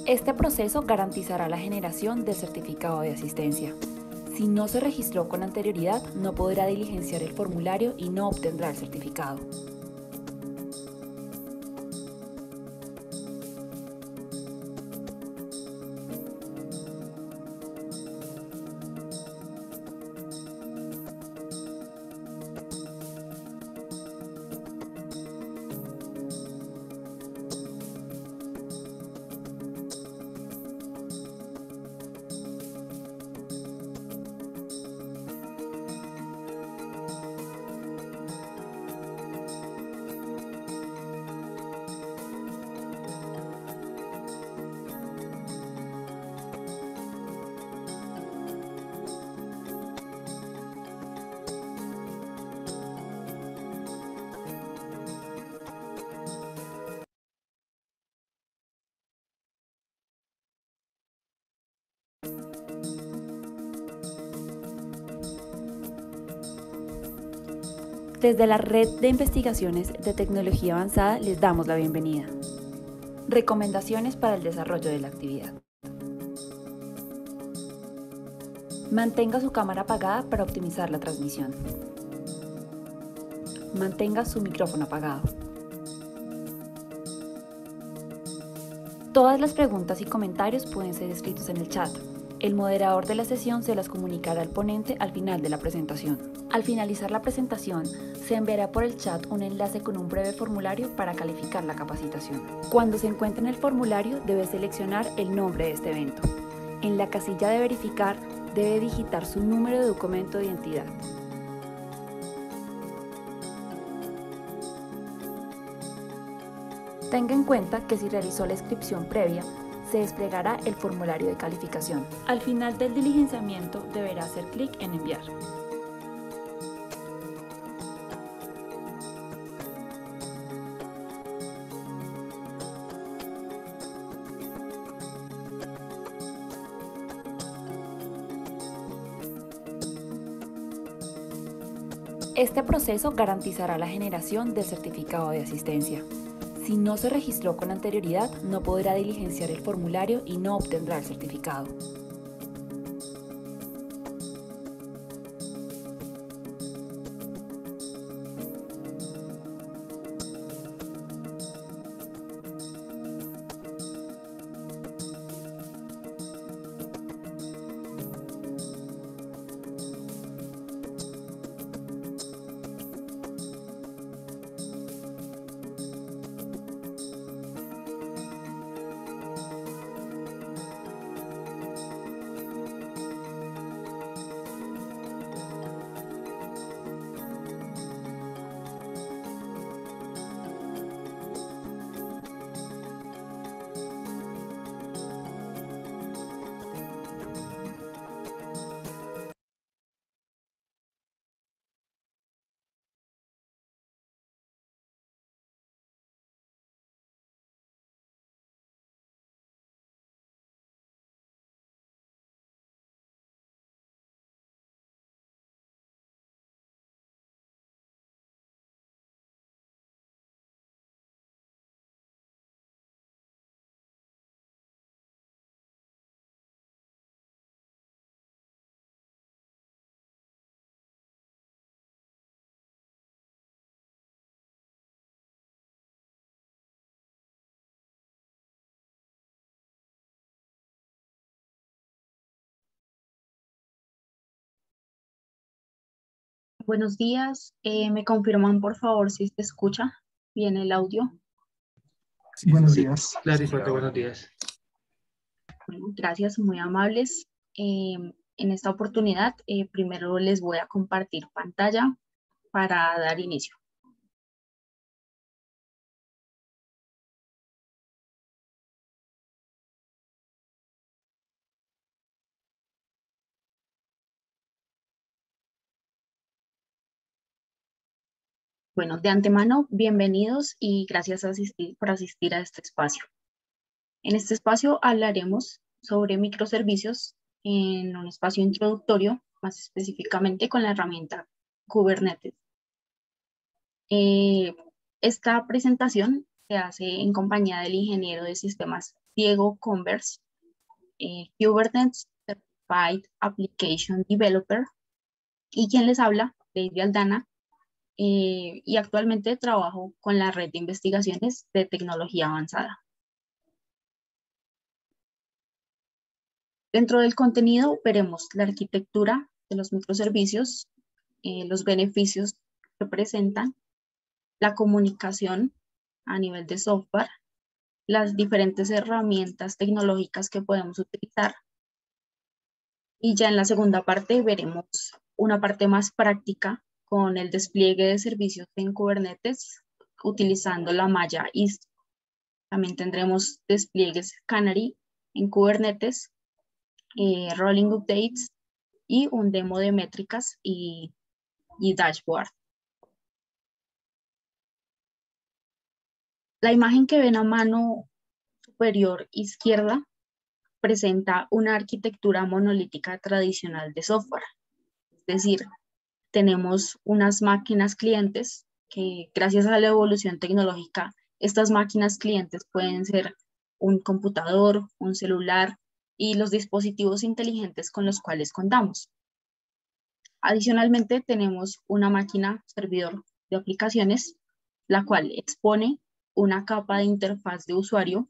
Este proceso garantizará la generación del certificado de asistencia. Si no se registró con anterioridad, no podrá diligenciar el formulario y no obtendrá el certificado. Desde la Red de Investigaciones de Tecnología Avanzada les damos la bienvenida. Recomendaciones para el desarrollo de la actividad. Mantenga su cámara apagada para optimizar la transmisión. Mantenga su micrófono apagado. Todas las preguntas y comentarios pueden ser escritos en el chat. El moderador de la sesión se las comunicará al ponente al final de la presentación. Al finalizar la presentación, se enviará por el chat un enlace con un breve formulario para calificar la capacitación. Cuando se encuentre en el formulario, debe seleccionar el nombre de este evento. En la casilla de verificar, debe digitar su número de documento de identidad. Tenga en cuenta que si realizó la inscripción previa, se desplegará el formulario de calificación. Al final del diligenciamiento deberá hacer clic en enviar. Este proceso garantizará la generación del certificado de asistencia. Si no se registró con anterioridad, no podrá diligenciar el formulario y no obtendrá el certificado. Buenos días, ¿me confirman por favor si se escucha bien el audio? Sí, buenos días. Clarísimo, buenos días. Bueno, gracias, muy amables. En esta oportunidad, primero les voy a compartir pantalla para dar inicio. Bueno, de antemano, bienvenidos y gracias por asistir a este espacio. En este espacio hablaremos sobre microservicios en un espacio introductorio, más específicamente con la herramienta Kubernetes. Esta presentación se hace en compañía del ingeniero de sistemas Diego Converse, Kubernetes Certified Application Developer, y quien les habla, Lady Aldana, y actualmente trabajo con la red de investigaciones de tecnología avanzada. Dentro del contenido veremos la arquitectura de los microservicios, los beneficios que presentan, la comunicación a nivel de software, las diferentes herramientas tecnológicas que podemos utilizar. Y ya en la segunda parte veremos una parte más práctica con el despliegue de servicios en Kubernetes utilizando la malla Istio. También tendremos despliegues Canary en Kubernetes, rolling updates y un demo de métricas y dashboard. La imagen que ven a mano superior izquierda presenta una arquitectura monolítica tradicional de software. Es decir, tenemos unas máquinas clientes que gracias a la evolución tecnológica, estas máquinas clientes pueden ser un computador, un celular y los dispositivos inteligentes con los cuales contamos. Adicionalmente, tenemos una máquina servidor de aplicaciones, la cual expone una capa de interfaz de usuario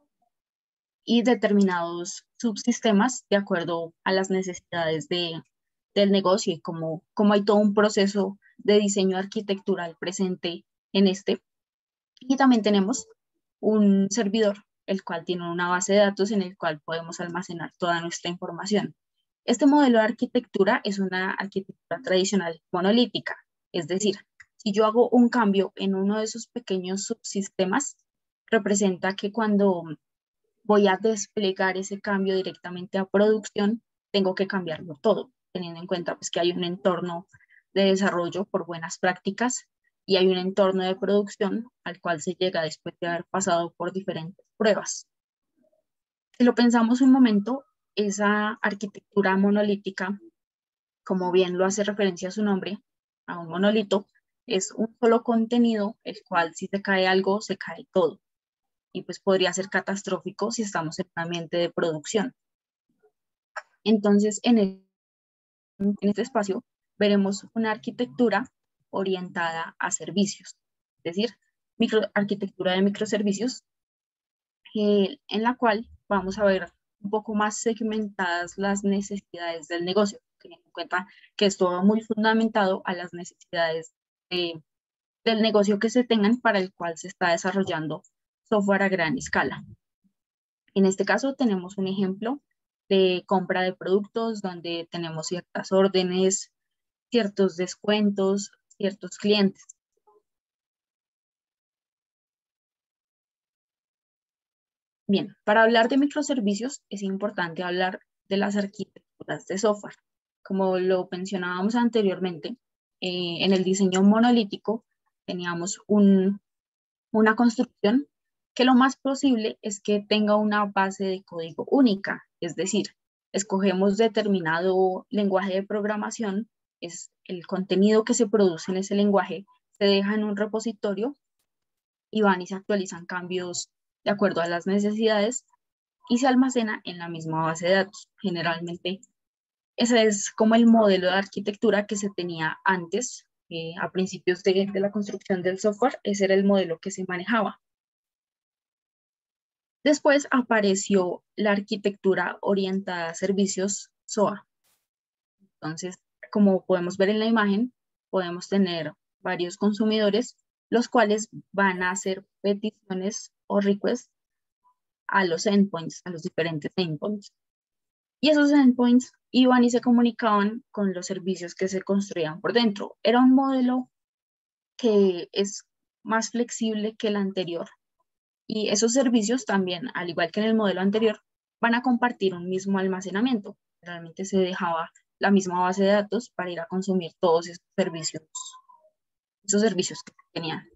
y determinados subsistemas de acuerdo a las necesidades del negocio y como hay todo un proceso de diseño arquitectural presente en este. Y también tenemos un servidor, el cual tiene una base de datos en el cual podemos almacenar toda nuestra información. Este modelo de arquitectura es una arquitectura tradicional monolítica, es decir, si yo hago un cambio en uno de esos pequeños subsistemas, representa que cuando voy a desplegar ese cambio directamente a producción, tengo que cambiarlo todo, teniendo en cuenta pues, que hay un entorno de desarrollo por buenas prácticas y hay un entorno de producción al cual se llega después de haber pasado por diferentes pruebas. Si lo pensamos un momento, esa arquitectura monolítica, como bien lo hace referencia a su nombre, a un monolito, es un solo contenido, el cual si se cae algo, se cae todo. Y pues podría ser catastrófico si estamos en un ambiente de producción. Entonces, en este espacio veremos una arquitectura orientada a servicios, es decir, arquitectura de microservicios, en la cual vamos a ver un poco más segmentadas las necesidades del negocio, teniendo en cuenta que esto va muy fundamentado a las necesidades del negocio que se tengan para el cual se está desarrollando software a gran escala. En este caso tenemos un ejemplo de compra de productos donde tenemos ciertas órdenes, ciertos descuentos, ciertos clientes. Bien, para hablar de microservicios es importante hablar de las arquitecturas de software. Como lo mencionábamos anteriormente, en el diseño monolítico teníamos una construcción que lo más posible es que tenga una base de código única, es decir, escogemos determinado lenguaje de programación, es el contenido que se produce en ese lenguaje, se deja en un repositorio y van y se actualizan cambios de acuerdo a las necesidades y se almacena en la misma base de datos. Generalmente ese es como el modelo de arquitectura que se tenía antes, a principios de la construcción del software, ese era el modelo que se manejaba. Después apareció la arquitectura orientada a servicios SOA. Entonces, como podemos ver en la imagen, podemos tener varios consumidores, los cuales van a hacer peticiones o requests a los endpoints, a los diferentes endpoints. Y esos endpoints iban y se comunicaban con los servicios que se construían por dentro. Era un modelo que es más flexible que el anterior. Y esos servicios también, al igual que en el modelo anterior, van a compartir un mismo almacenamiento. Realmente se dejaba la misma base de datos para ir a consumir todos esos servicios que tenían.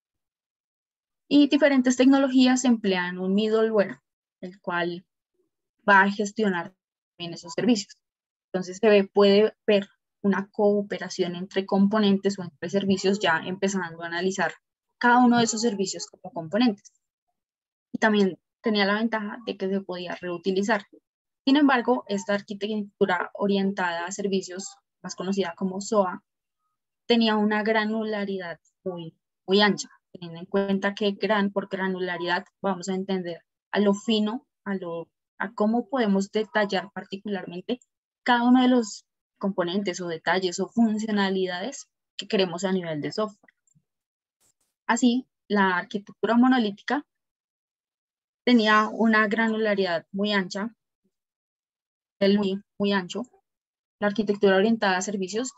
Y diferentes tecnologías emplean un middleware, el cual va a gestionar también esos servicios. Entonces puede ver una cooperación entre componentes o entre servicios ya empezando a analizar cada uno de esos servicios como componentes. Y también tenía la ventaja de que se podía reutilizar. Sin embargo, esta arquitectura orientada a servicios, más conocida como SOA, tenía una granularidad muy ancha, teniendo en cuenta que por granularidad vamos a entender a lo fino, a cómo podemos detallar particularmente cada uno de los componentes o detalles o funcionalidades que queremos a nivel de software. Así, la arquitectura monolítica tenía una granularidad muy ancha, muy ancho. La arquitectura orientada a servicios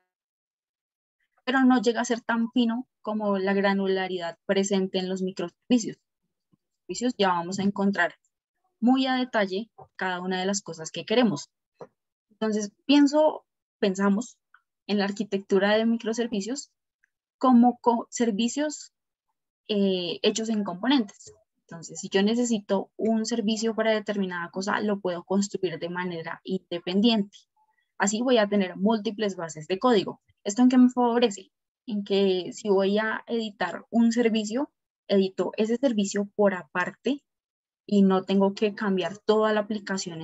pero no llega a ser tan fino como la granularidad presente en los microservicios. En los servicios ya vamos a encontrar muy a detalle cada una de las cosas que queremos. Entonces, pensamos en la arquitectura de microservicios como servicios hechos en componentes. Entonces, si yo necesito un servicio para determinada cosa, lo puedo construir de manera independiente. Así voy a tener múltiples bases de código. ¿Esto en qué me favorece? En que si voy a editar un servicio, edito ese servicio por aparte y no tengo que cambiar toda la aplicación.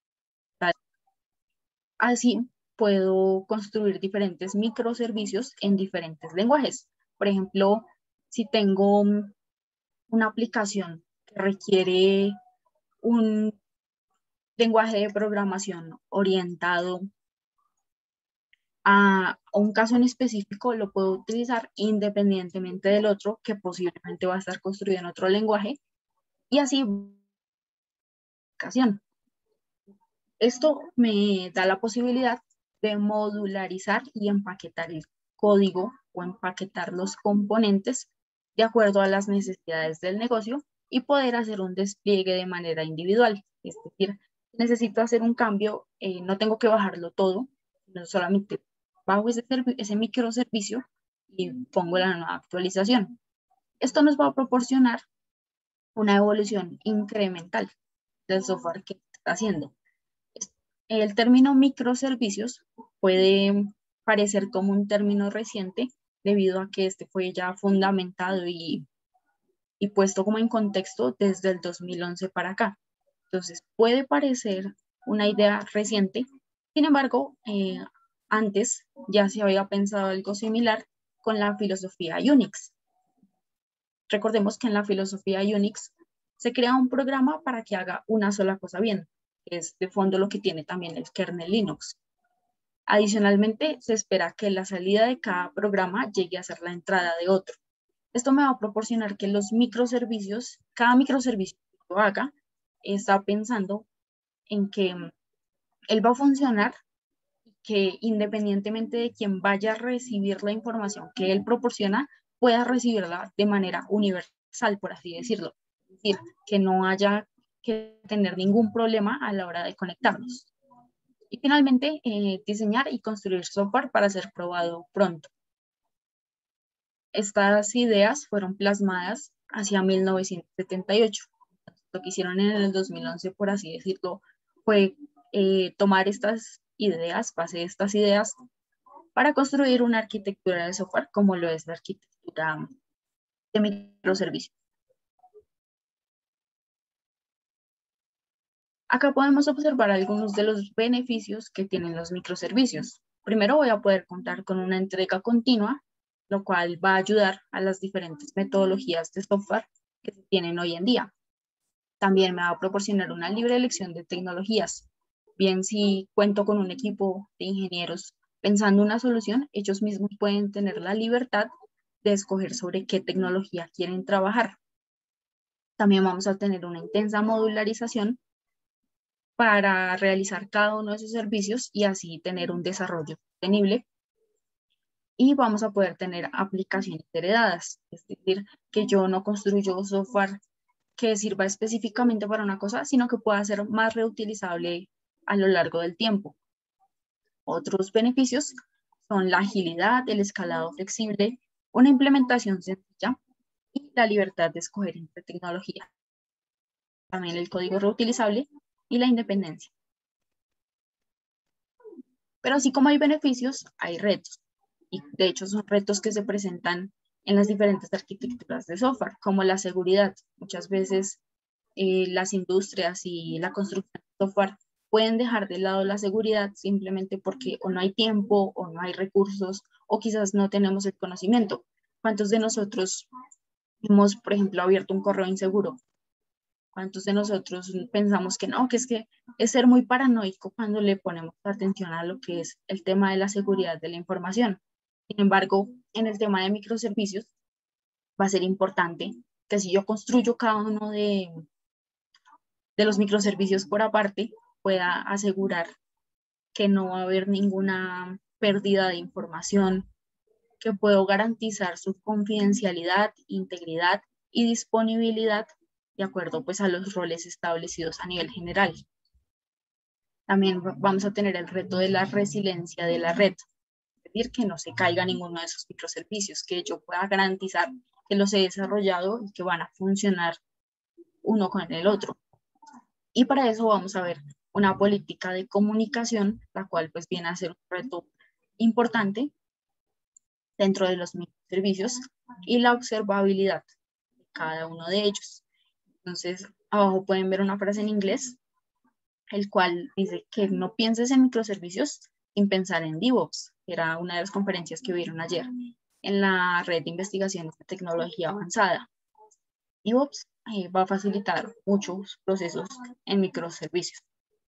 Así puedo construir diferentes microservicios en diferentes lenguajes. Por ejemplo, si tengo una aplicación que requiere un lenguaje de programación orientado a un caso en específico, lo puedo utilizar independientemente del otro, que posiblemente va a estar construido en otro lenguaje, y así. Esto me da la posibilidad de modularizar y empaquetar el código o empaquetar los componentes de acuerdo a las necesidades del negocio y poder hacer un despliegue de manera individual. Es decir, necesito hacer un cambio, no tengo que bajarlo todo, sino solamente bajo ese microservicio y pongo la nueva actualización. Esto nos va a proporcionar una evolución incremental del software que está haciendo. El término microservicios puede parecer como un término reciente debido a que este fue ya fundamentado y puesto como en contexto desde el 2011 para acá. Entonces puede parecer una idea reciente, sin embargo, antes ya se había pensado algo similar con la filosofía Unix. Recordemos que en la filosofía Unix se crea un programa para que haga una sola cosa bien. Es de fondo lo que tiene también el kernel Linux. Adicionalmente, se espera que la salida de cada programa llegue a ser la entrada de otro. Esto me va a proporcionar que los microservicios, cada microservicio que yo haga, está pensando en que él va a funcionar, que independientemente de quien vaya a recibir la información que él proporciona, pueda recibirla de manera universal, por así decirlo. Es decir, que no haya que tener ningún problema a la hora de conectarnos. Y finalmente, diseñar y construir software para ser probado pronto. Estas ideas fueron plasmadas hacia 1978. Lo que hicieron en el 2011, por así decirlo, fue tomar estas ideas, base de estas ideas, para construir una arquitectura de software como lo es la arquitectura de microservicios. Acá podemos observar algunos de los beneficios que tienen los microservicios. Primero voy a poder contar con una entrega continua, lo cual va a ayudar a las diferentes metodologías de software que se tienen hoy en día. También me va a proporcionar una libre elección de tecnologías. Bien, si cuento con un equipo de ingenieros pensando una solución, ellos mismos pueden tener la libertad de escoger sobre qué tecnología quieren trabajar. También vamos a tener una intensa modularización para realizar cada uno de esos servicios y así tener un desarrollo sostenible. Y vamos a poder tener aplicaciones heredadas, es decir, que yo no construyo software que sirva específicamente para una cosa, sino que pueda ser más reutilizable a lo largo del tiempo. Otros beneficios son la agilidad, el escalado flexible, una implementación sencilla y la libertad de escoger entre tecnología. También el código reutilizable y la independencia. Pero así como hay beneficios, hay retos. Y de hecho son retos que se presentan en las diferentes arquitecturas de software, como la seguridad. Muchas veces las industrias y la construcción de software pueden dejar de lado la seguridad simplemente porque o no hay tiempo o no hay recursos o quizás no tenemos el conocimiento. ¿Cuántos de nosotros hemos, por ejemplo, abierto un correo inseguro? ¿Cuántos de nosotros pensamos que no, que es ser muy paranoico cuando le ponemos atención a lo que es el tema de la seguridad de la información? Sin embargo, en el tema de microservicios va a ser importante que si yo construyo cada uno de los microservicios por aparte, pueda asegurar que no va a haber ninguna pérdida de información, que puedo garantizar su confidencialidad, integridad y disponibilidad de acuerdo pues a los roles establecidos a nivel general. También vamos a tener el reto de la resiliencia de la red, es decir, que no se caiga ninguno de esos microservicios, que yo pueda garantizar que los he desarrollado y que van a funcionar uno con el otro. Y para eso vamos a ver una política de comunicación, la cual pues viene a ser un reto importante dentro de los microservicios y la observabilidad de cada uno de ellos. Entonces, abajo pueden ver una frase en inglés, el cual dice que no pienses en microservicios sin pensar en DevOps, que era una de las conferencias que vieron ayer en la red de investigación de tecnología avanzada. DevOps va a facilitar muchos procesos en microservicios.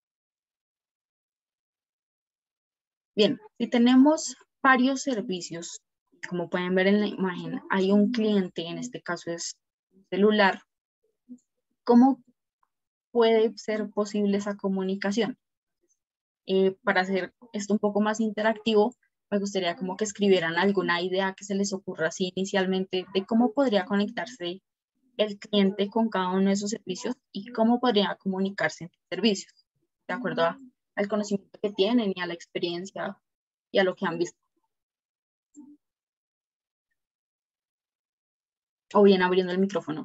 Bien, si tenemos varios servicios, como pueden ver en la imagen, hay un cliente, en este caso es un celular, ¿cómo puede ser posible esa comunicación? Para hacer esto un poco más interactivo, me gustaría como que escribieran alguna idea que se les ocurra así inicialmente de cómo podría conectarse el cliente con cada uno de esos servicios y cómo podría comunicarse entre servicios, de acuerdo al conocimiento que tienen y a la experiencia y a lo que han visto. O bien abriendo el micrófono.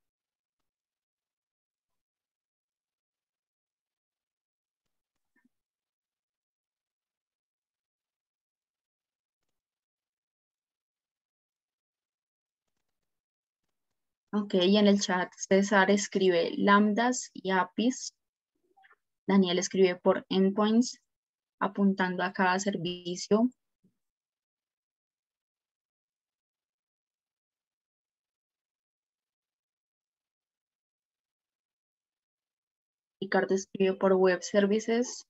Ok, y en el chat César escribe lambdas y APIs. Daniel escribe por endpoints, apuntando a cada servicio. Ricardo escribe por web services.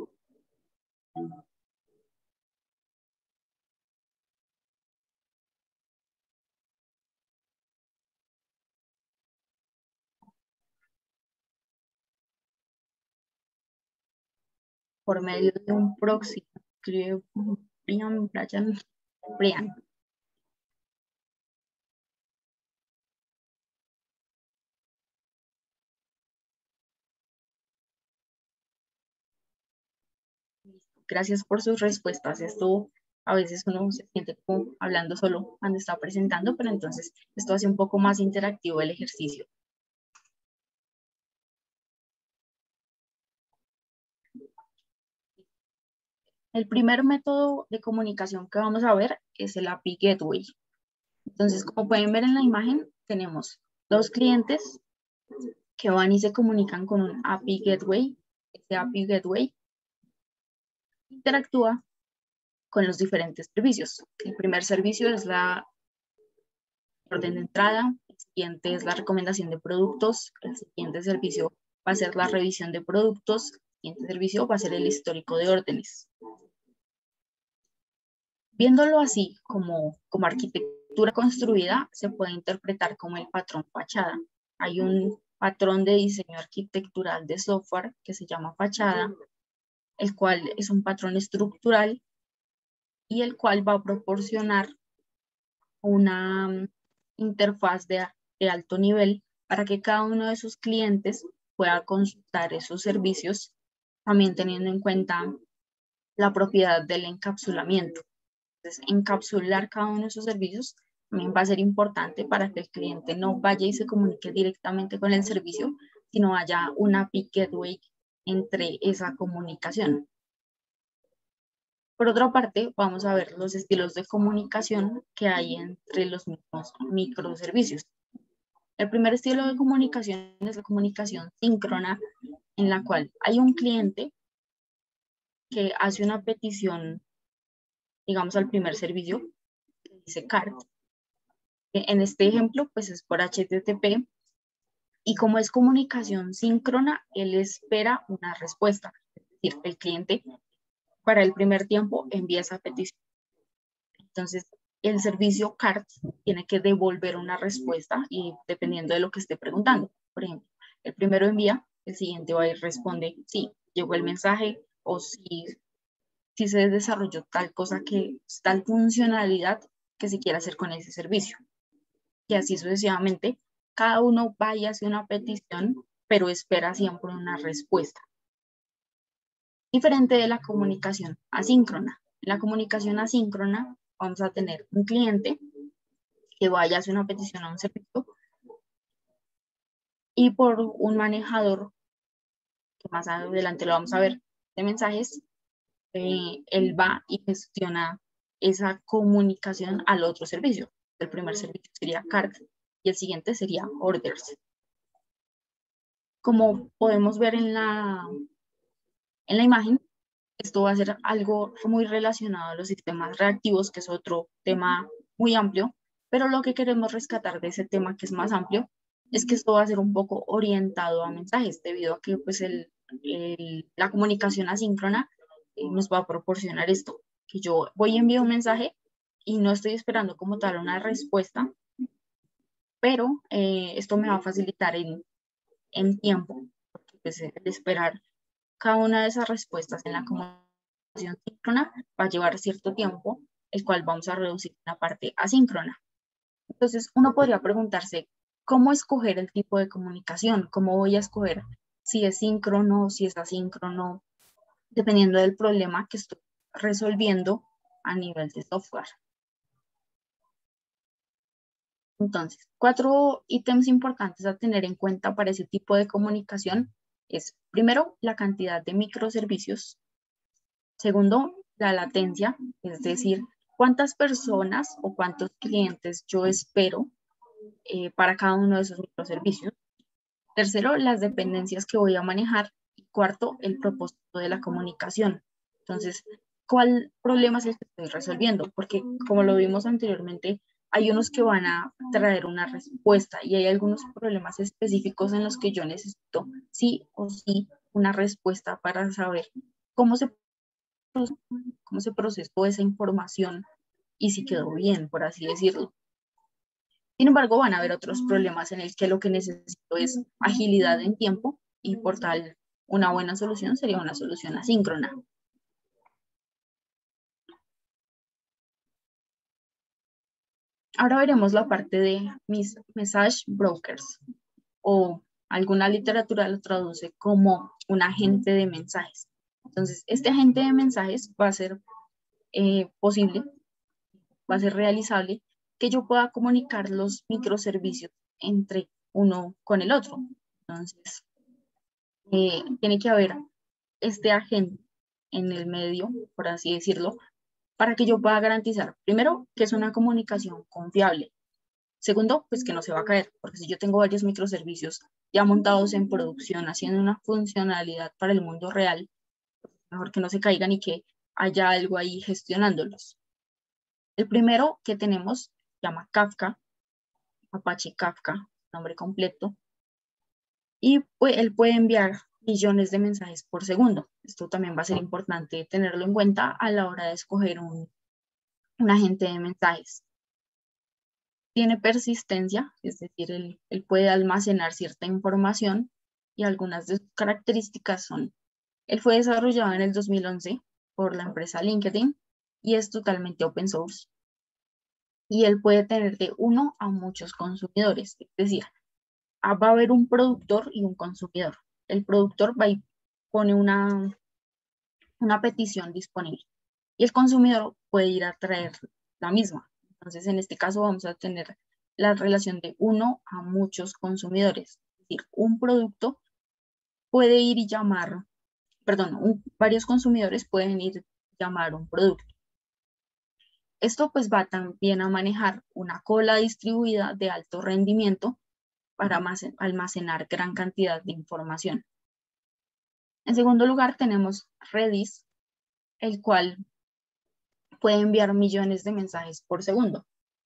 Por medio de un proxy. Escribe Brian. Gracias por sus respuestas. Esto a veces uno se siente como hablando solo cuando está presentando, pero entonces esto hace un poco más interactivo el ejercicio. El primer método de comunicación que vamos a ver es el API Gateway. Entonces, como pueden ver en la imagen, tenemos dos clientes que van y se comunican con un API Gateway. Este API Gateway interactúa con los diferentes servicios. El primer servicio es la orden de entrada, el siguiente es la recomendación de productos, el siguiente servicio va a ser la revisión de productos, el siguiente servicio va a ser el histórico de órdenes. Viéndolo así como arquitectura construida, se puede interpretar como el patrón fachada. Hay un patrón de diseño arquitectural de software que se llama fachada, el cual es un patrón estructural y el cual va a proporcionar una interfaz de alto nivel para que cada uno de sus clientes pueda consultar esos servicios, también teniendo en cuenta la propiedad del encapsulamiento. Entonces, encapsular cada uno de esos servicios también va a ser importante para que el cliente no vaya y se comunique directamente con el servicio, sino haya una API Gateway entre esa comunicación. Por otra parte, vamos a ver los estilos de comunicación que hay entre los mismos microservicios. El primer estilo de comunicación es la comunicación síncrona, en la cual hay un cliente que hace una petición, digamos, al primer servicio, que dice CART. En este ejemplo, pues es por HTTP, y como es comunicación síncrona, él espera una respuesta. Es decir, el cliente para el primer tiempo envía esa petición. Entonces, el servicio CART tiene que devolver una respuesta y dependiendo de lo que esté preguntando. Por ejemplo, el primero envía, el siguiente va y responde, sí, llegó el mensaje, o si se desarrolló tal cosa, tal funcionalidad que se quiera hacer con ese servicio. Y así sucesivamente, cada uno va y hace una petición, pero espera siempre una respuesta. Diferente de la comunicación asíncrona. En la comunicación asíncrona vamos a tener un cliente que vaya a hacer una petición a un servicio y por un manejador, que más adelante lo vamos a ver, de mensajes, él va y gestiona esa comunicación al otro servicio. El primer servicio sería CART y el siguiente sería Orders. Como podemos ver en la imagen, esto va a ser algo muy relacionado a los sistemas reactivos, que es otro tema muy amplio, pero lo que queremos rescatar de ese tema, que es más amplio, es que esto va a ser un poco orientado a mensajes, debido a que pues, la comunicación asíncrona nos va a proporcionar esto, que yo voy a enviar un mensaje y no estoy esperando como tal una respuesta, pero esto me va a facilitar en tiempo, porque pues, el esperar cada una de esas respuestas en la comunicación síncrona va a llevar cierto tiempo, el cual vamos a reducir en la parte asíncrona. Entonces, uno podría preguntarse, ¿cómo escoger el tipo de comunicación? ¿Cómo voy a escoger si es síncrono, si es asíncrono, dependiendo del problema que estoy resolviendo a nivel de software? Entonces, 4 ítems importantes a tener en cuenta para ese tipo de comunicación es, primero, la cantidad de microservicios. Segundo, la latencia, es decir, cuántas personas o cuántos clientes yo espero para cada uno de esos microservicios. Tercero, las dependencias que voy a manejar. Y cuarto, el propósito de la comunicación. Entonces, ¿cuál problema es el que estoy resolviendo? Porque como lo vimos anteriormente, hay unos que van a traer una respuesta y hay algunos problemas específicos en los que yo necesito sí o sí una respuesta para saber cómo se procesó esa información y si quedó bien, por así decirlo. Sin embargo, van a haber otros problemas en el que lo que necesito es agilidad en tiempo y por tal una buena solución sería una solución asíncrona. Ahora veremos la parte de mis message brokers, o alguna literatura lo traduce como un agente de mensajes. Entonces, este agente de mensajes va a ser posible, va a ser realizable que yo pueda comunicar los microservicios entre uno con el otro. Entonces, tiene que haber este agente en el medio, por así decirlo, para que yo pueda garantizar, primero, que es una comunicación confiable. Segundo, pues que no se va a caer, porque si yo tengo varios microservicios ya montados en producción, haciendo una funcionalidad para el mundo real, mejor que no se caigan y que haya algo ahí gestionándolos. El primero que tenemos se llama Kafka, Apache Kafka, nombre completo, y pues, él puede enviar millones de mensajes por segundo. Esto también va a ser importante tenerlo en cuenta a la hora de escoger un agente de mensajes. Tiene persistencia, es decir, él puede almacenar cierta información y algunas de sus características son, él fue desarrollado en el 2011 por la empresa LinkedIn y es totalmente open source. Y él puede tener de uno a muchos consumidores, es decir, va a haber un productor y un consumidor. El productor va y pone una petición disponible y el consumidor puede ir a traer la misma. Entonces, en este caso vamos a tener la relación de uno a muchos consumidores. Es decir, un producto puede ir y llamar, perdón, varios consumidores pueden ir y llamar un producto. Esto pues va también a manejar una cola distribuida de alto rendimiento para almacenar gran cantidad de información. En segundo lugar, tenemos Redis, el cual puede enviar millones de mensajes por segundo.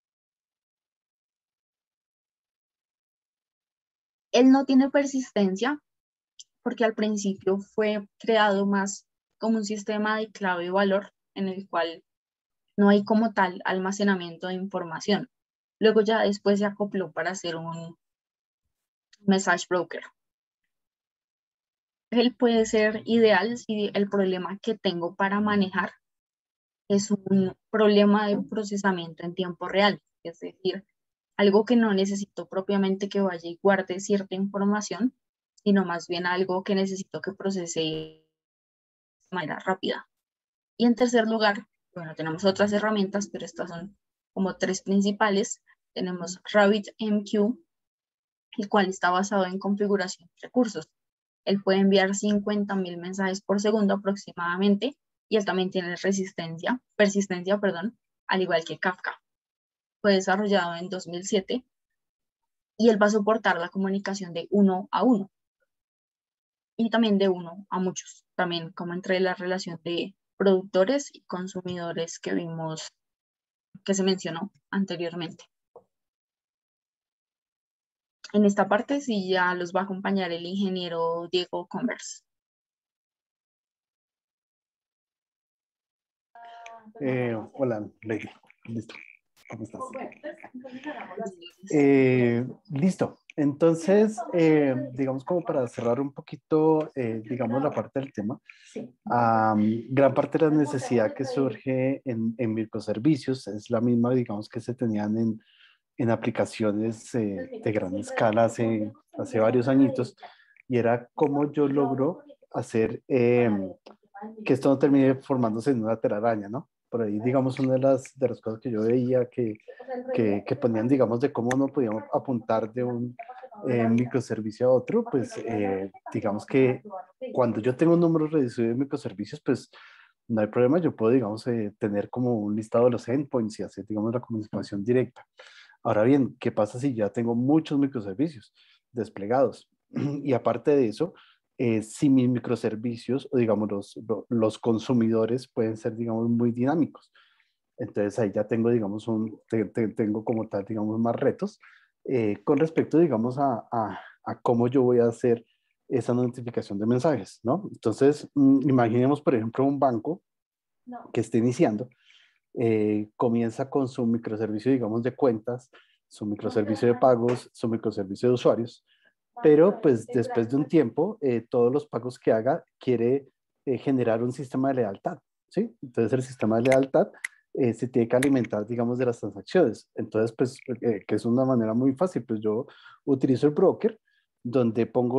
Él no tiene persistencia porque al principio fue creado más como un sistema de clave y valor en el cual no hay como tal almacenamiento de información. Luego ya después se acopló para hacer un message broker. Él puede ser ideal si el problema que tengo para manejar es un problema de procesamiento en tiempo real, es decir, algo que no necesito propiamente que vaya y guarde cierta información, sino más bien algo que necesito que procese de manera rápida. Y en tercer lugar, bueno, tenemos otras herramientas, pero estas son como tres principales. Tenemos RabbitMQ, el cual está basado en configuración de recursos. Él puede enviar 50.000 mensajes por segundo aproximadamente, y él también tiene persistencia, al igual que Kafka. Fue desarrollado en 2007 y él va a soportar la comunicación de 1 a 1 y también de 1 a muchos, también como entre la relación de productores y consumidores que vimos, que se mencionó anteriormente. En esta parte sí ya los va a acompañar el ingeniero Diego Converse. Hola, Lady. Listo. ¿Cómo estás? Listo. Entonces, digamos como para cerrar un poquito, digamos la parte del tema, gran parte de la necesidad que surge en microservicios es la misma, digamos, que se tenían en aplicaciones de gran escala hace varios añitos, y era cómo yo logro hacer que esto no termine formándose en una telaraña, ¿no? Por ahí, digamos, una de las cosas que yo veía que ponían, digamos, de cómo no podíamos apuntar de un microservicio a otro, pues digamos que cuando yo tengo un número reducido de microservicios, pues no hay problema, yo puedo, digamos, tener como un listado de los endpoints y hacer, digamos, la comunicación directa. Ahora bien, ¿qué pasa si ya tengo muchos microservicios desplegados? Y aparte de eso, si mis microservicios, o digamos los consumidores pueden ser, digamos, muy dinámicos. Entonces ahí ya tengo, digamos, tengo como tal, digamos, más retos con respecto, digamos, a cómo yo voy a hacer esa notificación de mensajes, ¿no? Entonces, imaginemos, por ejemplo, un banco que esté iniciando, comienza con su microservicio, digamos, de cuentas, su microservicio de pagos, su microservicio de usuarios, pero pues después de un tiempo, todos los pagos que haga quiere generar un sistema de lealtad, ¿sí? Entonces el sistema de lealtad se tiene que alimentar, digamos, de las transacciones. Entonces, pues, que es una manera muy fácil, pues yo utilizo el broker, donde pongo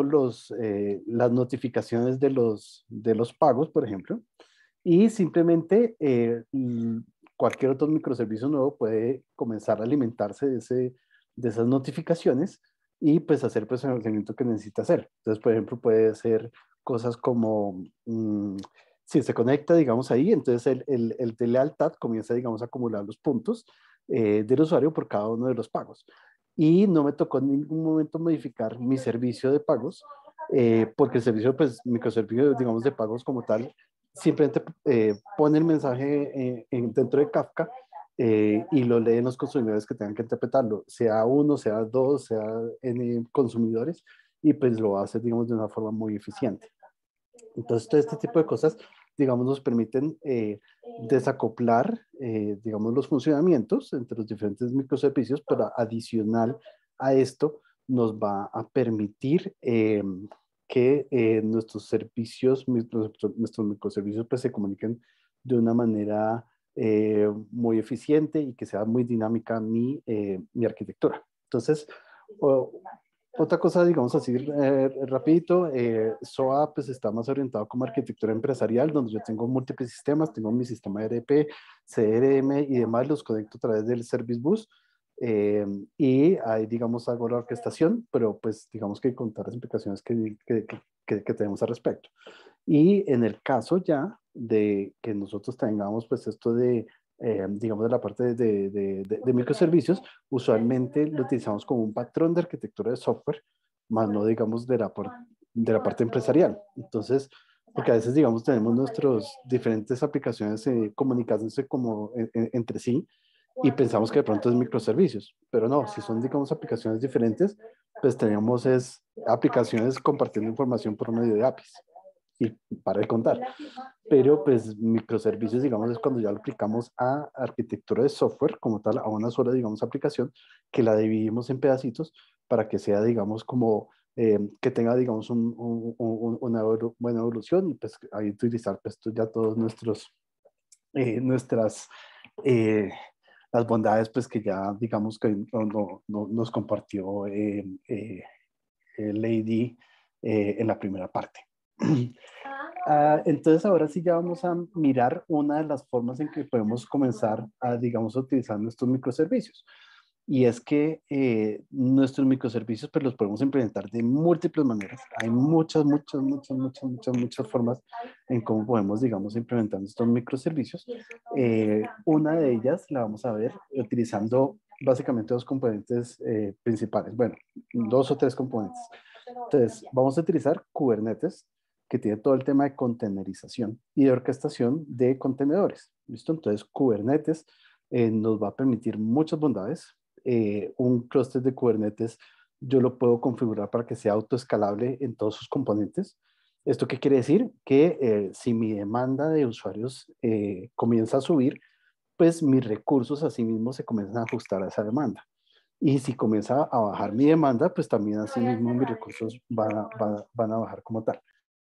las notificaciones de los pagos, por ejemplo, y simplemente cualquier otro microservicio nuevo puede comenzar a alimentarse de esas notificaciones y pues hacer pues el procedimiento que necesita hacer. Entonces, por ejemplo, puede ser cosas como, si se conecta, digamos, ahí, entonces el de lealtad comienza, digamos, a acumular los puntos del usuario por cada uno de los pagos. Y no me tocó en ningún momento modificar mi servicio de pagos, porque el servicio, pues, microservicio, digamos, de pagos como tal, simplemente pone el mensaje dentro de Kafka y lo leen los consumidores que tengan que interpretarlo, sea uno, sea dos, sea N consumidores, y pues lo hace, digamos, de una forma muy eficiente. Entonces, todo este tipo de cosas, digamos, nos permiten desacoplar, digamos, los funcionamientos entre los diferentes microservicios, pero adicional a esto nos va a permitir que nuestros servicios, nuestros microservicios, pues se comuniquen de una manera muy eficiente y que sea muy dinámica mi arquitectura. Entonces, otra cosa, digamos así, rapidito, SOA pues está más orientado como arquitectura empresarial, donde yo tengo múltiples sistemas, tengo mi sistema ERP, CRM y demás, los conecto a través del Service Bus, y ahí, digamos, hago la orquestación, pero pues digamos que con todas las implicaciones que tenemos al respecto. Y en el caso ya de que nosotros tengamos pues esto de digamos, de la parte de microservicios, usualmente lo utilizamos como un patrón de arquitectura de software, más no, digamos, de la parte empresarial. Entonces, porque a veces, digamos, tenemos nuestras diferentes aplicaciones comunicándose como entre sí y pensamos que de pronto es microservicios, pero no, si son, digamos, aplicaciones diferentes, pues tenemos aplicaciones compartiendo información por medio de APIs y para de contar. Pero pues microservicios, digamos, es cuando ya lo aplicamos a arquitectura de software como tal, a una sola, digamos, aplicación, que la dividimos en pedacitos para que sea, digamos, como que tenga, digamos, una buena evolución y pues ahí utilizar pues ya todos nuestras las bondades pues que ya digamos que nos compartió Lady en la primera parte. Entonces ahora sí ya vamos a mirar una de las formas en que podemos comenzar a, digamos, utilizar nuestros microservicios. Y es que nuestros microservicios pues los podemos implementar de múltiples maneras. Hay muchas formas en cómo podemos, digamos, implementar estos microservicios. Una de ellas la vamos a ver utilizando básicamente dos componentes principales. Bueno, dos o tres componentes. Entonces, vamos a utilizar Kubernetes, que tiene todo el tema de containerización y de orquestación de contenedores. ¿Listo? Entonces, Kubernetes nos va a permitir muchas bondades. Un clúster de Kubernetes yo lo puedo configurar para que sea autoescalable en todos sus componentes. ¿Esto qué quiere decir? Que si mi demanda de usuarios comienza a subir, pues mis recursos asimismo se comienzan a ajustar a esa demanda. Y si comienza a bajar mi demanda, pues también asimismo mis recursos van a bajar como tal.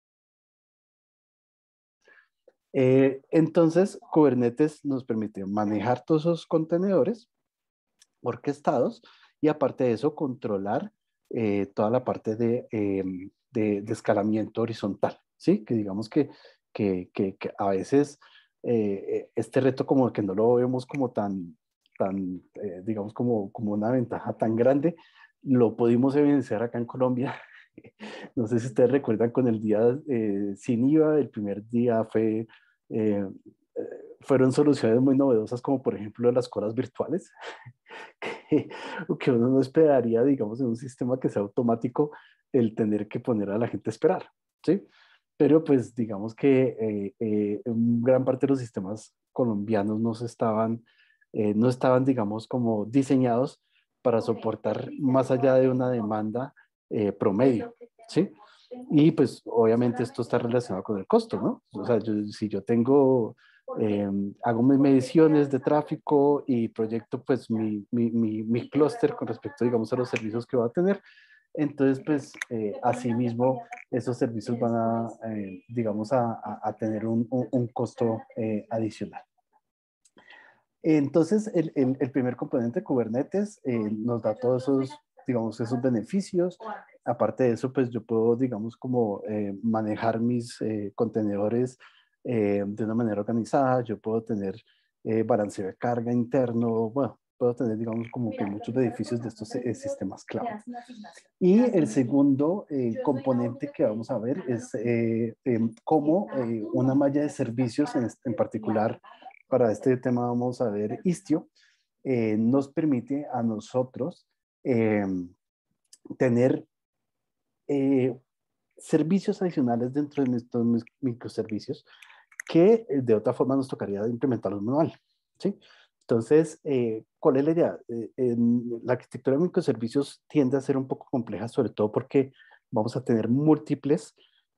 Entonces, Kubernetes nos permite manejar todos esos contenedores orquestados y aparte de eso, controlar toda la parte de escalamiento horizontal, ¿sí? Que digamos que a veces este reto como que no lo vemos como digamos, como una ventaja tan grande, lo pudimos evidenciar acá en Colombia. No sé si ustedes recuerdan con el día sin IVA, el primer día eh, fueron soluciones muy novedosas como por ejemplo las colas virtuales, que uno no esperaría, digamos, en un sistema que sea automático el tener que poner a la gente a esperar, ¿sí? Pero pues digamos que en gran parte de los sistemas colombianos no estaban, digamos, como diseñados para soportar más allá de una demanda promedio, ¿sí? Y pues obviamente esto está relacionado con el costo, ¿no? O sea, si yo hago mis mediciones de tráfico y proyecto pues mi clúster con respecto, digamos, a los servicios que va a tener, entonces pues asimismo esos servicios van a, digamos, a tener un costo adicional. Entonces, el primer componente, Kubernetes, nos da todos esos, digamos, esos beneficios. Aparte de eso, pues yo puedo, digamos, como manejar mis contenedores de una manera organizada. Yo puedo tener balanceo de carga interno. Bueno, puedo tener, digamos, como que muchos beneficios de estos sistemas cloud. Y el segundo componente que vamos a ver es cómo una malla de servicios, en particular, para este tema vamos a ver Istio, nos permite a nosotros tener servicios adicionales dentro de nuestros microservicios que de otra forma nos tocaría implementarlos manual, ¿sí? Entonces, ¿cuál es la idea? La arquitectura de microservicios tiende a ser un poco compleja, sobre todo porque vamos a tener múltiples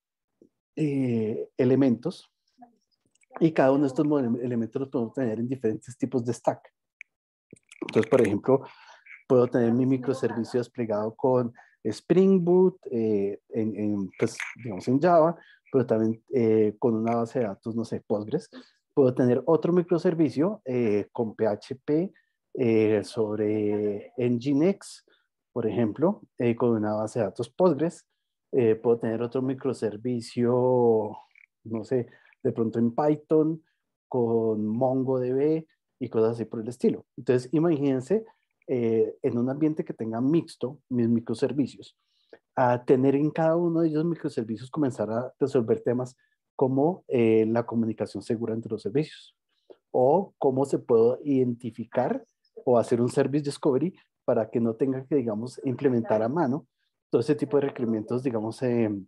elementos y cada uno de estos elementos los podemos tener en diferentes tipos de stack. Entonces, por ejemplo, puedo tener mi microservicio desplegado con Spring Boot, pues, digamos en Java, pero también con una base de datos, no sé, Postgres. Puedo tener otro microservicio con PHP sobre Nginx, por ejemplo, con una base de datos Postgres. Puedo tener otro microservicio, no sé, de pronto en Python, con MongoDB y cosas así por el estilo. Entonces, imagínense en un ambiente que tenga mixto mis microservicios, a tener en cada uno de ellos microservicios comenzar a resolver temas como la comunicación segura entre los servicios o cómo se puede identificar o hacer un service discovery para que no tenga que, digamos, implementar a mano todo ese tipo de requerimientos, digamos,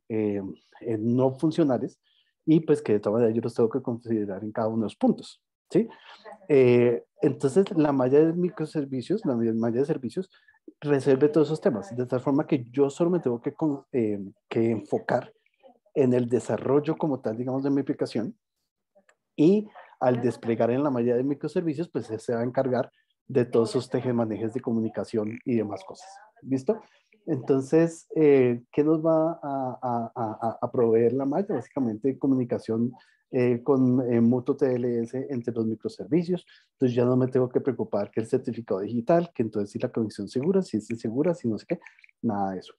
no funcionales, y pues que de todas maneras yo los tengo que considerar en cada uno de los puntos, ¿sí? Entonces, la malla de microservicios, la malla de servicios, resuelve todos esos temas, de tal forma que yo solo me tengo que enfocar en el desarrollo como tal, digamos, de mi aplicación, y al desplegar en la malla de microservicios, pues se va a encargar de todos esos tejemanejes de comunicación y demás cosas. ¿Listo? Entonces, ¿qué nos va a proveer la malla? Básicamente comunicación con mutuo TLS entre los microservicios. Entonces ya no me tengo que preocupar que el certificado digital, que entonces si la conexión segura, si es insegura, si no sé qué, nada de eso.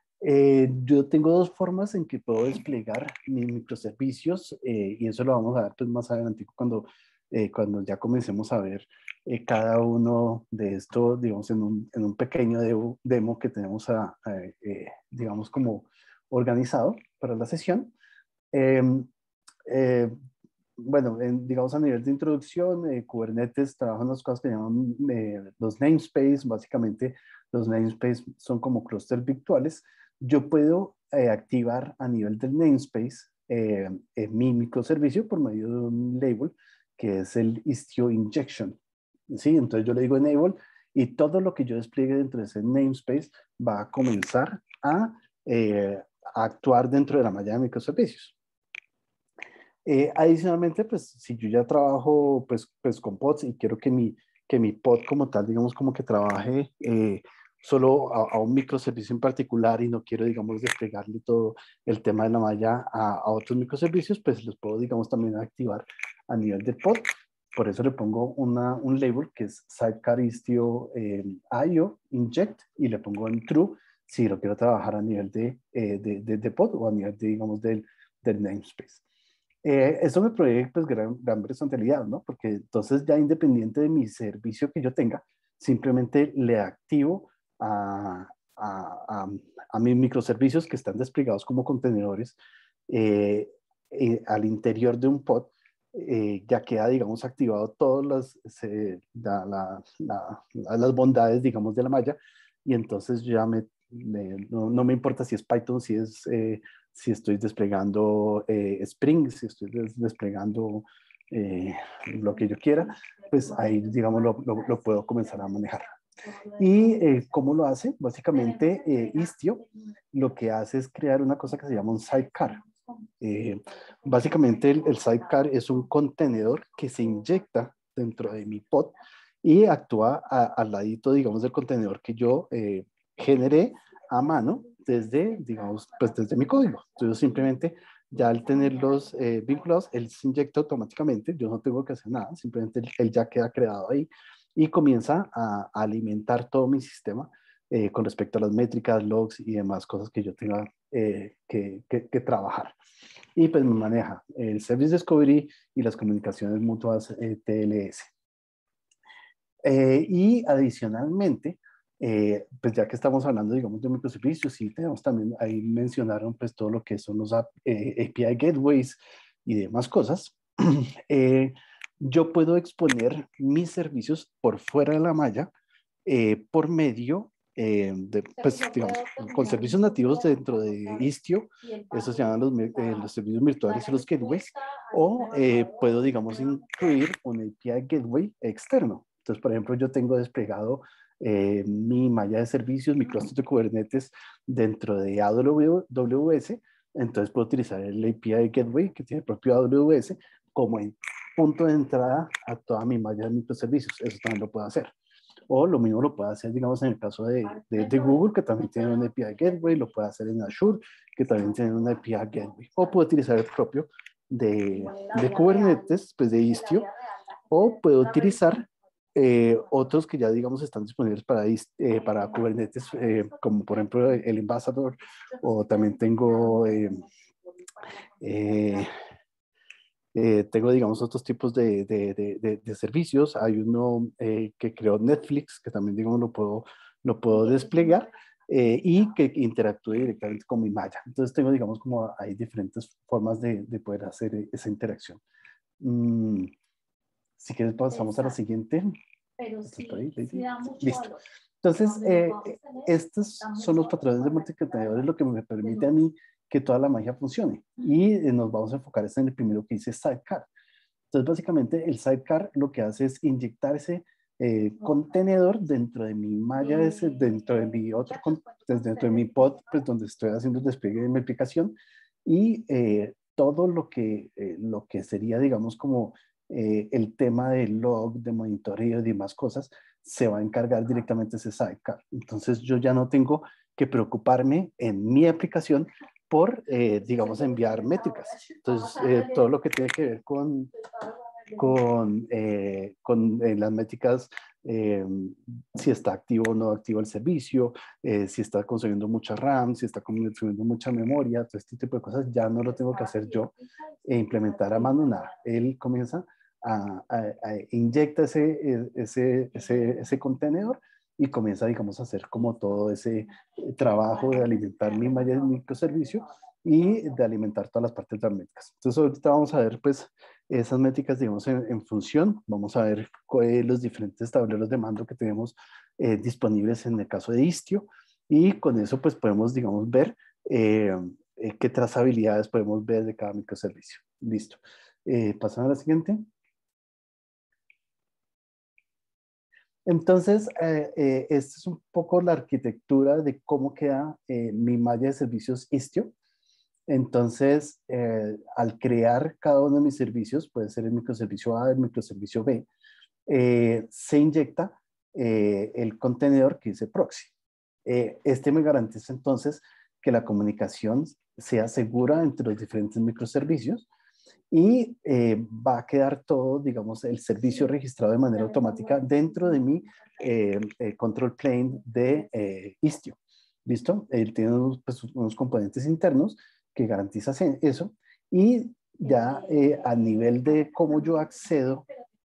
Yo tengo dos formas en que puedo desplegar mis microservicios, y eso lo vamos a ver pues, más adelante cuando ya comencemos a ver cada uno de estos, digamos, en un pequeño demo que tenemos, digamos, como organizado para la sesión. Eh, eh, bueno, digamos a nivel de introducción, Kubernetes trabaja en las cosas que llaman los namespace. Básicamente, los namespace son como clústeres virtuales. Yo puedo activar a nivel del namespace mi microservicio por medio de un label que es el Istio Injection. ¿Sí? Entonces yo le digo enable y todo lo que yo despliegue dentro de ese namespace va a comenzar a actuar dentro de la malla de microservicios. Adicionalmente, pues si yo ya trabajo pues con pods y quiero que mi pod como tal, digamos, como que trabaje solo a un microservicio en particular y no quiero, digamos, desplegarle todo el tema de la malla a otros microservicios, pues los puedo, digamos, también activar a nivel del pod. Por eso le pongo un label que es sidecar istio IO inject y le pongo en true si lo quiero trabajar a nivel de pod o a nivel, digamos, del namespace. Eso me provee pues gran versatilidad, ¿no? Porque entonces ya independiente de mi servicio que yo tenga, simplemente le activo a mis microservicios que están desplegados como contenedores al interior de un pod. Ya queda, digamos, activado todas las bondades, digamos, de la malla, y entonces ya no me importa si es Python, si estoy desplegando Spring, si estoy desplegando lo que yo quiera, pues ahí, digamos, lo puedo comenzar a manejar. ¿Y cómo lo hace? Básicamente, Istio lo que hace es crear una cosa que se llama un sidecar. Básicamente, el sidecar es un contenedor que se inyecta dentro de mi pod y actúa al ladito, digamos, del contenedor que yo generé a mano desde, digamos, pues desde mi código. Entonces, simplemente, ya al tenerlos vinculados, él se inyecta automáticamente. Yo no tengo que hacer nada, simplemente él ya queda creado ahí y comienza a alimentar todo mi sistema con respecto a las métricas, logs y demás cosas que yo tenga que trabajar. Y pues me maneja el Service Discovery y las comunicaciones mutuas TLS. Y adicionalmente, pues ya que estamos hablando, digamos, de microservicios, sí tenemos también, ahí mencionaron pues todo lo que son los API Gateways y demás cosas. Yo puedo exponer mis servicios por fuera de la malla por medio pues, digamos, con servicios nativos dentro de Istio, esos se llaman los servicios virtuales y los gateways, o puedo, digamos, incluir un API Gateway externo. Entonces, por ejemplo, yo tengo desplegado mi malla de servicios, mi clúster de Kubernetes dentro de AWS, entonces puedo utilizar el API Gateway que tiene el propio AWS como el punto de entrada a toda mi malla de microservicios. Eso también lo puedo hacer. O lo mismo lo puede hacer, digamos, en el caso de Google, que también tiene un API Gateway, lo puede hacer en Azure, que también tiene un API Gateway. O puedo utilizar el propio de Kubernetes, pues de Istio, o puedo utilizar otros que ya, digamos, están disponibles para Kubernetes, como por ejemplo el Ambassador, o también tengo... tengo, digamos, otros tipos de servicios. Hay uno que creó Netflix, que también, digamos, lo puedo desplegar y que interactúe directamente con mi malla. Entonces tengo, digamos, como hay diferentes formas de poder hacer esa interacción. Si quieres pasamos a la siguiente. Pero sí, Listo. Entonces, estos son los patrones de multicontenedores, lo que me permite a mí que toda la magia funcione. Y nos vamos a enfocar en el primero que dice Sidecar. Entonces, básicamente, el Sidecar lo que hace es inyectar ese contenedor dentro de mi malla, dentro de mi dentro de mi pod, pues donde estoy haciendo el despliegue de mi aplicación, y todo lo que sería, digamos, como el tema de log, de monitoreo y demás cosas, se va a encargar directamente ese Sidecar. Entonces, yo ya no tengo que preocuparme en mi aplicación por, digamos, enviar métricas. Entonces, todo lo que tiene que ver con las métricas, si está activo o no activo el servicio, si está consumiendo mucha RAM, si está consumiendo mucha memoria, todo este tipo de cosas, ya no lo tengo que hacer yo e implementar a mano nada. Él comienza a inyecta ese contenedor y comienza, digamos, a hacer como todo ese trabajo de alimentar mi malla de microservicio y de alimentar todas las partes de las métricas. Entonces, ahorita vamos a ver, pues, esas métricas, digamos, en función. Vamos a ver los diferentes tableros de mando que tenemos disponibles en el caso de Istio, y con eso, pues, podemos, digamos, ver qué trazabilidades podemos ver de cada microservicio. Listo. Pasamos a la siguiente. Entonces, esta es un poco la arquitectura de cómo queda mi malla de servicios Istio. Entonces, al crear cada uno de mis servicios, puede ser el microservicio A, el microservicio B, se inyecta el contenedor que dice proxy. Este me garantiza entonces que la comunicación sea segura entre los diferentes microservicios, y va a quedar todo, digamos, el servicio registrado de manera automática dentro de mi control plane de Istio. ¿Listo? Él tiene unos componentes internos que garantizan eso, y ya a nivel de cómo yo accedo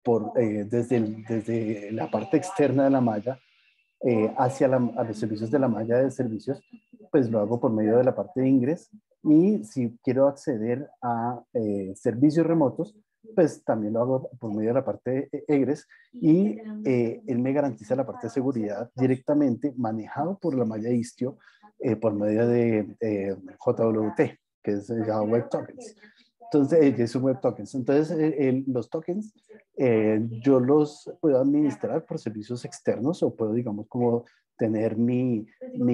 desde la parte externa de la malla hacia a los servicios de la malla de servicios, pues lo hago por medio de la parte de Ingress. Y si quiero acceder a servicios remotos, pues también lo hago por medio de la parte de Egress, y él me garantiza la parte de seguridad directamente manejado por la malla Istio por medio de JWT, que es ya Web Tokens. Entonces, es un Web Tokens. Entonces, los tokens yo los puedo administrar por servicios externos, o puedo, digamos, como tener mi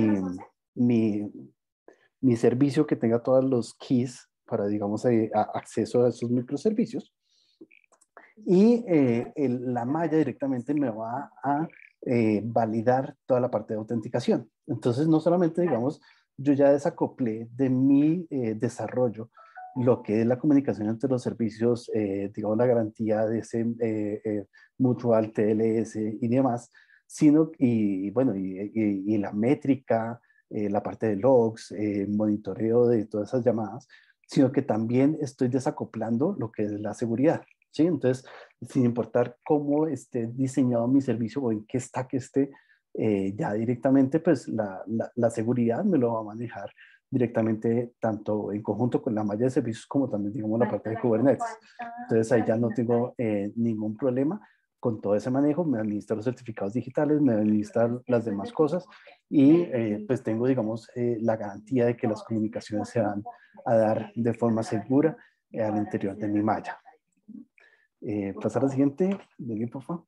servicio que tenga todos los keys para, digamos, acceso a esos microservicios. Y la malla directamente me va a validar toda la parte de autenticación. Entonces, no solamente, digamos, yo ya desacoplé de mi desarrollo lo que es la comunicación entre los servicios, digamos, la garantía de ese mutual, TLS y demás, sino, y bueno, y la métrica, la parte de logs, monitoreo de todas esas llamadas, sino que también estoy desacoplando lo que es la seguridad, ¿sí? Entonces, sin importar cómo esté diseñado mi servicio o en qué stack esté, ya directamente, pues la seguridad me lo va a manejar directamente, tanto en conjunto con la malla de servicios como también, digamos, la parte de Kubernetes. Entonces, ahí ya no tengo ningún problema con todo ese manejo. Me administra los certificados digitales, me administra las demás cosas, y pues tengo, digamos, la garantía de que las comunicaciones se van a dar de forma segura al interior de mi malla. Pasar a la siguiente, por favor.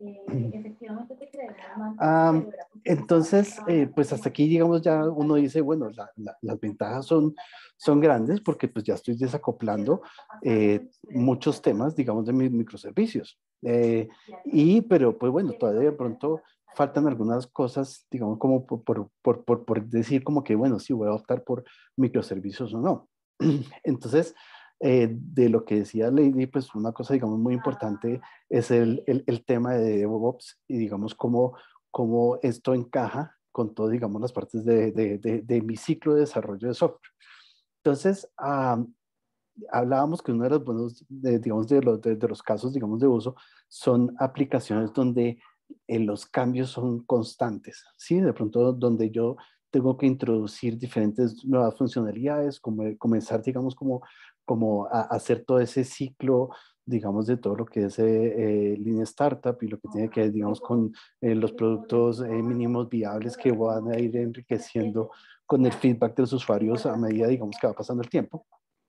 Entonces, pues hasta aquí, digamos, ya uno dice, bueno, las ventajas son grandes, porque pues ya estoy desacoplando muchos temas, digamos, de mis microservicios. Pero pues bueno, todavía de pronto faltan algunas cosas, digamos, como por decir como que, bueno, si voy a optar por microservicios o no. Entonces, de lo que decía Lady, pues una cosa, digamos, muy importante es el tema de DevOps, y digamos cómo esto encaja con todo, digamos, las partes de mi ciclo de desarrollo de software. Entonces, hablábamos que uno de los buenos, digamos, de los casos, digamos, de uso son aplicaciones donde los cambios son constantes, ¿sí? De pronto donde yo tengo que introducir diferentes nuevas funcionalidades, como comenzar, digamos, como como hacer todo ese ciclo, digamos, de todo lo que es Lean Startup y lo que tiene que ver, digamos, con los productos mínimos viables que van a ir enriqueciendo con el feedback de los usuarios a medida, digamos, que va pasando el tiempo.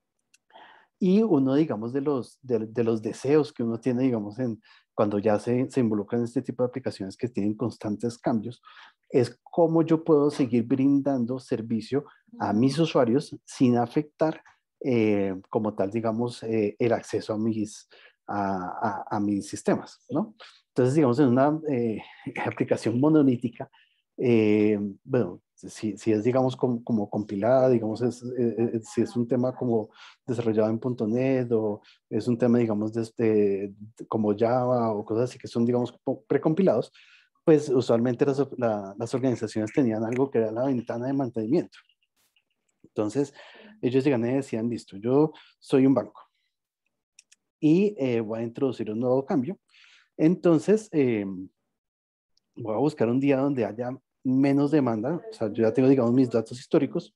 Y uno, digamos, de los deseos que uno tiene, digamos, cuando ya se involucra en este tipo de aplicaciones que tienen constantes cambios, es cómo yo puedo seguir brindando servicio a mis usuarios sin afectar como tal, digamos, el acceso a mis sistemas, ¿no? Entonces, digamos, en una aplicación monolítica, bueno, si es, digamos, como compilada, digamos, si es un tema como desarrollado en .NET o es un tema, digamos, como Java o cosas así que son, digamos, precompilados, pues usualmente las organizaciones tenían algo que era la ventana de mantenimiento. Entonces, ellos llegan y decían, listo, yo soy un banco y voy a introducir un nuevo cambio. Entonces, voy a buscar un día donde haya menos demanda, o sea, yo ya tengo, digamos, mis datos históricos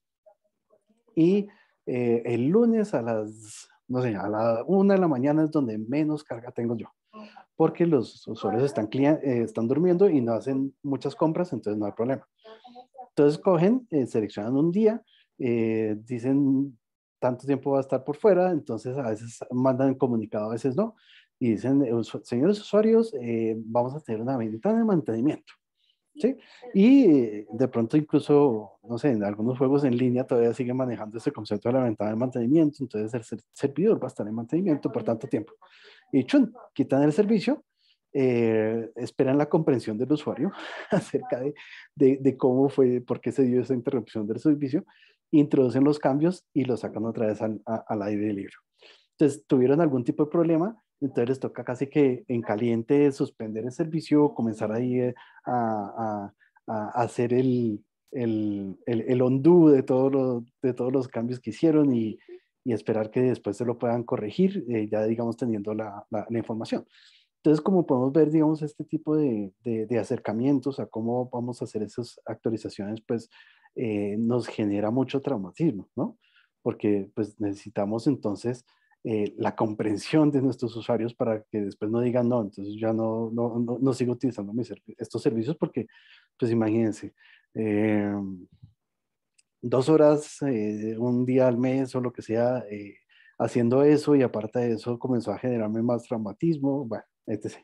y el lunes no sé, a la 1 de la mañana es donde menos carga tengo yo, porque los usuarios están durmiendo y no hacen muchas compras, entonces no hay problema. Entonces cogen, seleccionan un día, dicen tanto tiempo va a estar por fuera, entonces a veces mandan el comunicado, a veces no, y dicen, señores usuarios, vamos a tener una ventana de mantenimiento. ¿Sí? Y de pronto incluso, no sé, en algunos juegos en línea todavía siguen manejando ese concepto de la ventana de mantenimiento, entonces el servidor va a estar en mantenimiento por tanto tiempo. Y chun, quitan el servicio, esperan la comprensión del usuario acerca de cómo fue, por qué se dio esa interrupción del servicio, introducen los cambios y los sacan otra vez al aire libre. Entonces, tuvieron algún tipo de problema, entonces les toca casi que en caliente suspender el servicio, comenzar ahí a hacer el undo de todos los cambios que hicieron y esperar que después se lo puedan corregir, ya digamos teniendo la información. Entonces, como podemos ver, digamos, este tipo de acercamientos a cómo vamos a hacer esas actualizaciones, pues nos genera mucho traumatismo, ¿no? Porque pues necesitamos entonces la comprensión de nuestros usuarios para que después no digan, no, entonces ya no sigo utilizando estos servicios porque, pues imagínense, 2 horas, un día al mes o lo que sea, haciendo eso y aparte de eso comenzó a generarme más traumatismo, bueno, etc.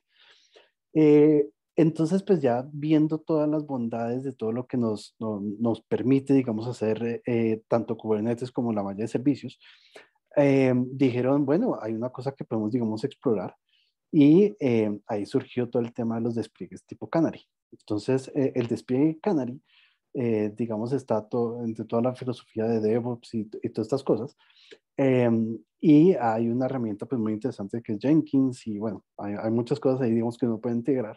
Entonces, pues ya viendo todas las bondades de todo lo que nos permite, digamos, hacer tanto Kubernetes como la malla de servicios, dijeron, bueno, hay una cosa que podemos, digamos, explorar y ahí surgió todo el tema de los despliegues tipo Canary. Entonces, el despliegue Canary, digamos, está entre toda la filosofía de DevOps y todas estas cosas. Y hay una herramienta pues muy interesante que es Jenkins y bueno, hay muchas cosas ahí, digamos, que uno puede integrar.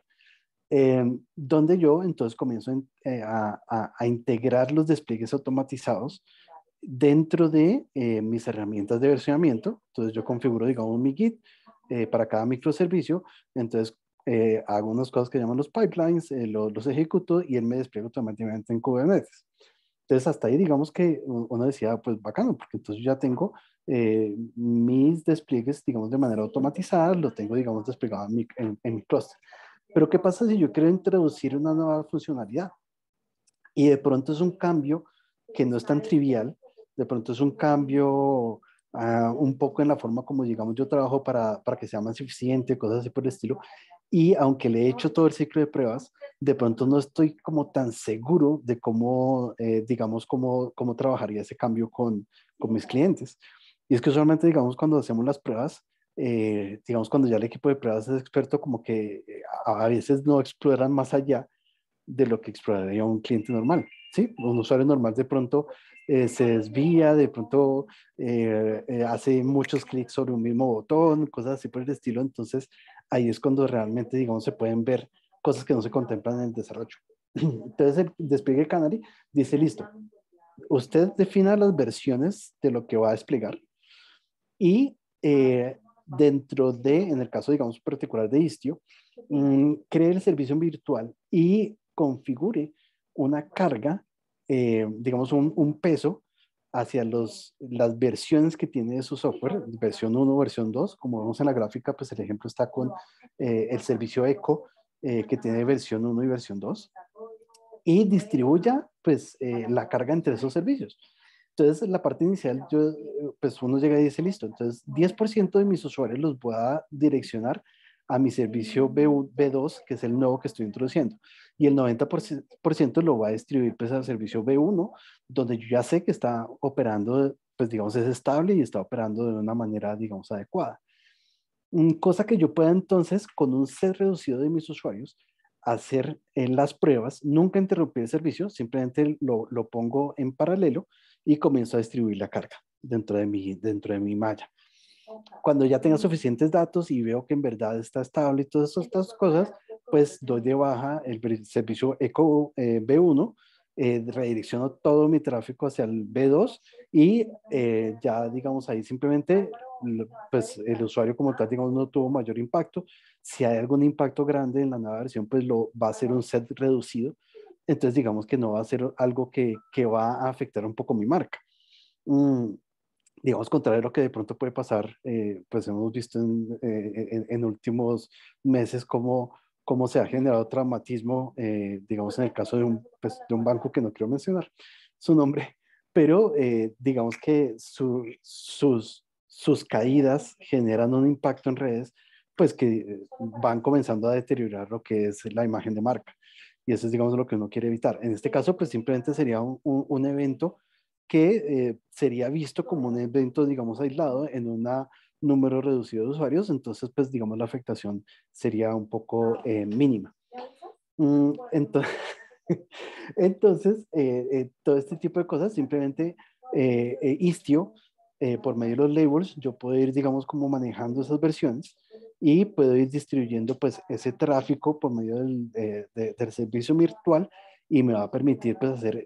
Donde yo entonces comienzo a integrar los despliegues automatizados dentro de mis herramientas de versionamiento. Entonces yo configuro, digamos, mi Git para cada microservicio. Entonces hago unas cosas que llaman los pipelines, los ejecuto y él me despliega automáticamente en Kubernetes. Entonces hasta ahí digamos que uno decía, pues bacano, porque entonces yo ya tengo mis despliegues, digamos, de manera automatizada, lo tengo, digamos, desplegado en mi clúster. Pero ¿qué pasa si yo quiero introducir una nueva funcionalidad? Y de pronto es un cambio que no es tan trivial, de pronto es un cambio un poco en la forma como, digamos, yo trabajo para que sea más eficiente, cosas así por el estilo. Y aunque le he hecho todo el ciclo de pruebas, de pronto no estoy como tan seguro de cómo, digamos, cómo trabajaría ese cambio con mis clientes. Y es que usualmente, digamos, cuando hacemos las pruebas, digamos, cuando ya el equipo de pruebas es experto, como que a veces no exploran más allá de lo que exploraría un cliente normal, ¿sí? Un usuario normal de pronto se desvía, de pronto hace muchos clics sobre un mismo botón, cosas así por el estilo, entonces ahí es cuando realmente, digamos, se pueden ver cosas que no se contemplan en el desarrollo. Entonces el despliegue Canary dice, listo, usted defina las versiones de lo que va a desplegar y dentro de, en el caso, digamos, particular de Istio, cree el servicio virtual y configure una carga, digamos, un peso hacia las versiones que tiene de su software, versión 1, versión 2. Como vemos en la gráfica, pues el ejemplo está con el servicio Echo, que tiene versión 1 y versión 2, y distribuya pues la carga entre esos servicios. Entonces, la parte inicial, pues uno llega y dice, listo, entonces 10% de mis usuarios los voy a direccionar a mi servicio B2, que es el nuevo que estoy introduciendo. Y el 90% lo va a distribuir pues al servicio B1, donde yo ya sé que está operando, pues digamos, es estable y está operando de una manera, digamos, adecuada. Cosa que yo pueda entonces, con un set reducido de mis usuarios, hacer las pruebas, nunca interrumpir el servicio, simplemente lo pongo en paralelo y comienzo a distribuir la carga dentro de mi malla. Cuando ya tenga suficientes datos y veo que en verdad está estable y todas estas cosas, pues doy de baja el servicio Echo B1, redirecciono todo mi tráfico hacia el B2 y ya digamos ahí simplemente pues el usuario como tal digamos no tuvo mayor impacto. Si hay algún impacto grande en la nueva versión, pues lo va a ser un set reducido. Entonces digamos que no va a ser algo que va a afectar un poco mi marca. Digamos, contrario a lo que de pronto puede pasar, pues hemos visto en últimos meses cómo se ha generado traumatismo, digamos, en el caso pues, de un banco que no quiero mencionar su nombre, pero digamos que sus caídas generan un impacto en redes, pues que van comenzando a deteriorar lo que es la imagen de marca. Y eso es, digamos, lo que uno quiere evitar. En este caso, pues simplemente sería un evento que sería visto como un evento, digamos, aislado en un número reducido de usuarios, entonces, pues, digamos, la afectación sería un poco mínima. Entonces, entonces todo este tipo de cosas, simplemente Istio, por medio de los labels, yo puedo ir, digamos, como manejando esas versiones y puedo ir distribuyendo, pues, ese tráfico por medio del servicio virtual y me va a permitir, pues, hacer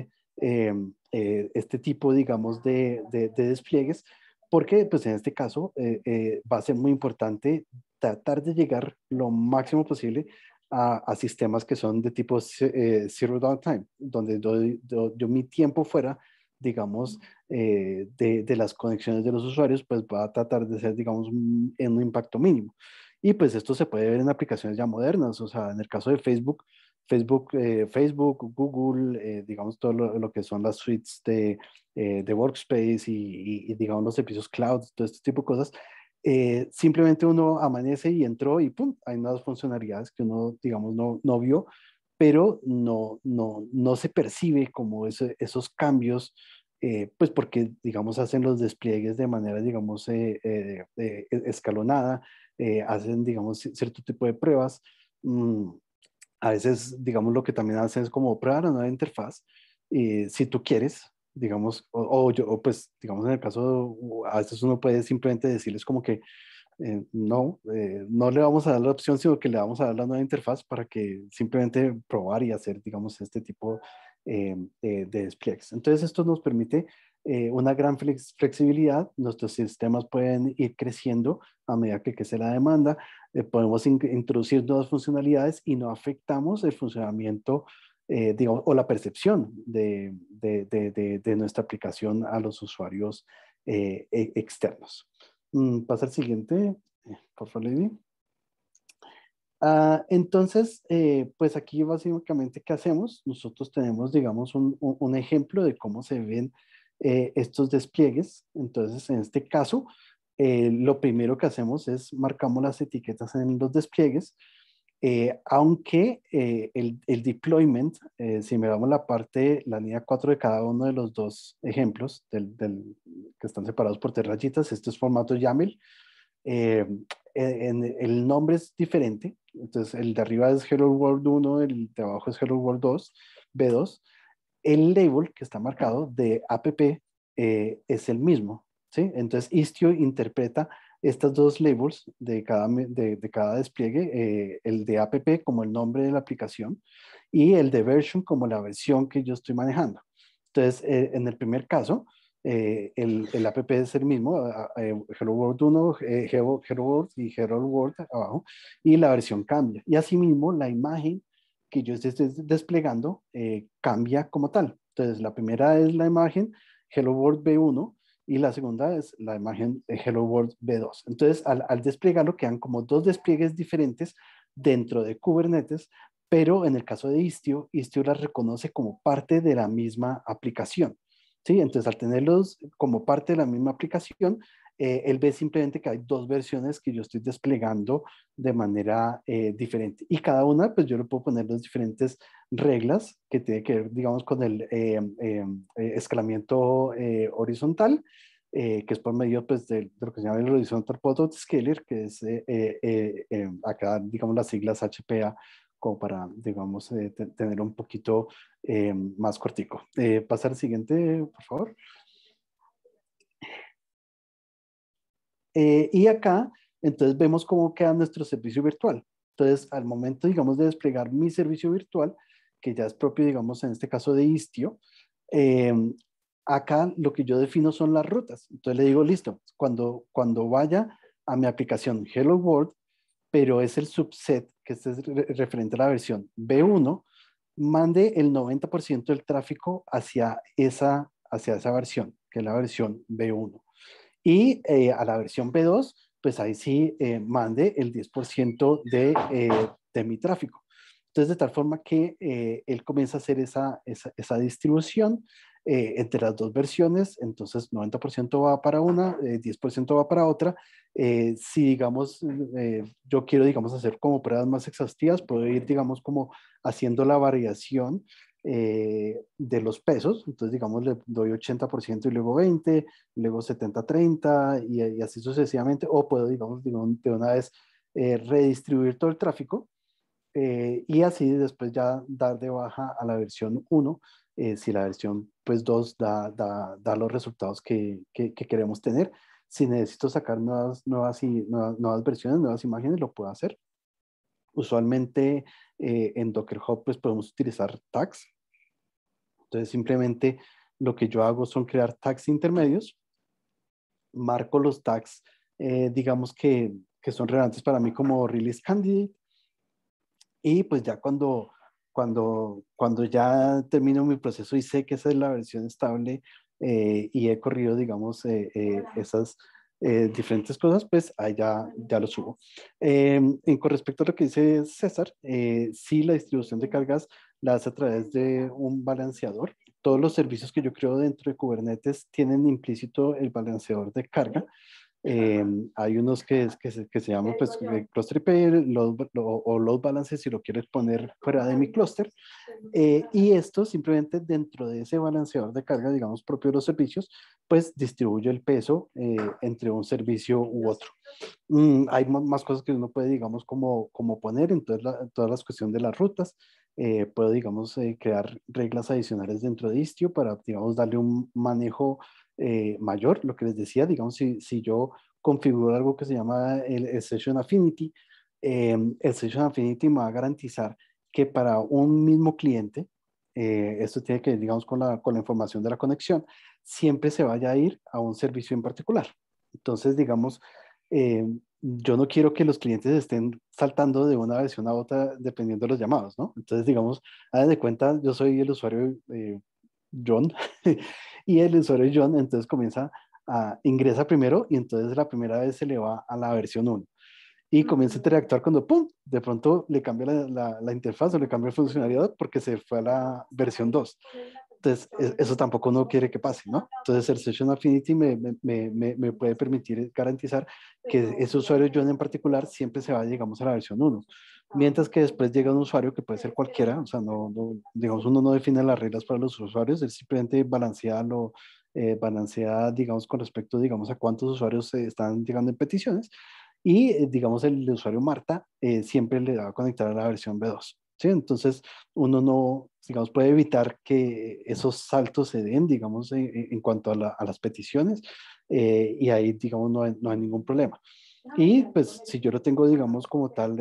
este tipo, digamos, de despliegues, porque, pues, en este caso va a ser muy importante tratar de llegar lo máximo posible a sistemas que son de tipo zero downtime, donde yo mi tiempo fuera, digamos, de las conexiones de los usuarios, pues va a tratar de ser, digamos, en un impacto mínimo. Y pues esto se puede ver en aplicaciones ya modernas, o sea, en el caso de Facebook, Google, digamos, todo lo que son las suites de Workspace y, digamos, los servicios cloud, todo este tipo de cosas. Simplemente uno amanece y entró y ¡pum! Hay nuevas funcionalidades que uno, digamos, no vio, pero no se percibe como esos cambios, pues porque, digamos, hacen los despliegues de manera, digamos, escalonada, hacen, digamos, cierto tipo de pruebas. A veces, digamos, lo que también hacen es como prueba una nueva interfaz. Si tú quieres, digamos, o pues, digamos, en el caso, a veces uno puede simplemente decirles como que no le vamos a dar la opción, sino que le vamos a dar la nueva interfaz para que simplemente probar y hacer, digamos, este tipo de despliegues. Entonces, esto nos permite una gran flexibilidad. Nuestros sistemas pueden ir creciendo a medida que crece la demanda. Podemos introducir nuevas funcionalidades y no afectamos el funcionamiento, digamos, o la percepción de nuestra aplicación a los usuarios externos. Pasa al siguiente, por favor, Lady. Entonces, pues aquí básicamente, ¿qué hacemos? Nosotros tenemos, digamos, un ejemplo de cómo se ven estos despliegues. Entonces, en este caso, lo primero que hacemos es marcamos las etiquetas en los despliegues, aunque el deployment, si miramos la línea 4 de cada uno de los dos ejemplos que están separados por 3 rayitas, esto es formato YAML. El nombre es diferente, entonces el de arriba es Hello World 1, el de abajo es Hello World 2, B2. El label que está marcado de app es el mismo, ¿sí? Entonces Istio interpreta estas dos labels de cada despliegue, el de app como el nombre de la aplicación y el de version como la versión que yo estoy manejando. Entonces, en el primer caso, el app es el mismo, Hello World 1, Hello World y Hello World abajo, y la versión cambia. Y asimismo, la imagen que yo esté desplegando cambia como tal. Entonces, la primera es la imagen Hello World V1 y la segunda es la imagen de Hello World V2. Entonces, al desplegarlo quedan como dos despliegues diferentes dentro de Kubernetes, pero en el caso de Istio, Istio las reconoce como parte de la misma aplicación. ¿Sí? Entonces, al tenerlos como parte de la misma aplicación, él ve simplemente que hay dos versiones que yo estoy desplegando de manera diferente. Y cada una, pues yo le puedo poner las diferentes reglas que tiene que ver, digamos, con el escalamiento horizontal, que es por medio pues, de lo que se llama el Horizontal Pod Autoscaler, que es acá, digamos, las siglas HPA, como para, digamos, tener un poquito más cortico. Pasar al siguiente, por favor. Y acá, entonces, vemos cómo queda nuestro servicio virtual. Entonces, al momento, digamos, de desplegar mi servicio virtual, que ya es propio, digamos, en este caso de Istio, acá lo que yo defino son las rutas. Entonces le digo, listo, cuando vaya a mi aplicación Hello World, pero es el subset que este es referente a la versión B1, mande el 90% del tráfico hacia esa versión, que es la versión B1. Y a la versión B2, pues ahí sí mande el 10% de mi tráfico. Entonces, de tal forma que él comienza a hacer esa distribución entre las dos versiones. Entonces, 90% va para una, 10% va para otra. Si, digamos, yo quiero, digamos, hacer como pruebas más exhaustivas, puedo ir, digamos, como haciendo la variación de los pesos. Entonces, digamos, le doy 80% y luego 20, luego 70-30 y así sucesivamente. O puedo, digamos, de una vez redistribuir todo el tráfico y así después ya dar de baja a la versión 1 si la versión pues 2 da los resultados que queremos tener. Si necesito sacar nuevas versiones, nuevas imágenes, lo puedo hacer. Usualmente en Docker Hub pues podemos utilizar tags. Entonces simplemente lo que yo hago son crear tags intermedios. Marco los tags, digamos que son relevantes para mí como release candidate. Y pues ya cuando ya termino mi proceso y sé que esa es la versión estable y he corrido, digamos, esas diferentes cosas, pues ahí ya lo subo. Con respecto a lo que dice César, sí, la distribución de cargas la hace a través de un balanceador. Todos los servicios que yo creo dentro de Kubernetes tienen implícito el balanceador de carga. Hay unos que se llaman pues, cluster pair o load balances si lo quieres poner fuera de mi clúster. Y esto simplemente dentro de ese balanceador de carga, digamos, propio de los servicios, pues distribuye el peso entre un servicio u otro. Hay más cosas que uno puede, digamos, como poner, entonces todas las cuestiones de las rutas. Puedo, digamos, crear reglas adicionales dentro de Istio para, digamos, darle un manejo mayor. Lo que les decía, digamos, si yo configuro algo que se llama el Session Affinity, el Session Affinity me va a garantizar que para un mismo cliente, esto tiene que ver, digamos, con la información de la conexión, siempre se vaya a ir a un servicio en particular. Entonces, digamos, yo no quiero que los clientes estén saltando de una versión a otra dependiendo de los llamados, ¿no? Entonces, digamos, hagan de cuenta, yo soy el usuario John y el usuario John entonces ingresa primero y entonces la primera vez se le va a la versión 1 y comienza a interactuar cuando, ¡pum!, de pronto le cambia la interfaz o le cambia la funcionalidad porque se fue a la versión 2. Entonces, eso tampoco uno quiere que pase, ¿no? Entonces, el Session Affinity me puede permitir garantizar que ese usuario John en particular siempre se va, digamos, a la versión 1. Mientras que después llega un usuario que puede ser cualquiera, o sea, digamos, uno no define las reglas para los usuarios, él simplemente balancea, digamos, con respecto, digamos, a cuántos usuarios se están llegando en peticiones. Y, digamos, el usuario Marta siempre le va a conectar a la versión B2. ¿Sí? Entonces, uno no, digamos, puede evitar que esos saltos se den, digamos, en cuanto a las peticiones y ahí, digamos, no hay ningún problema. Y pues si yo lo tengo, digamos, como tal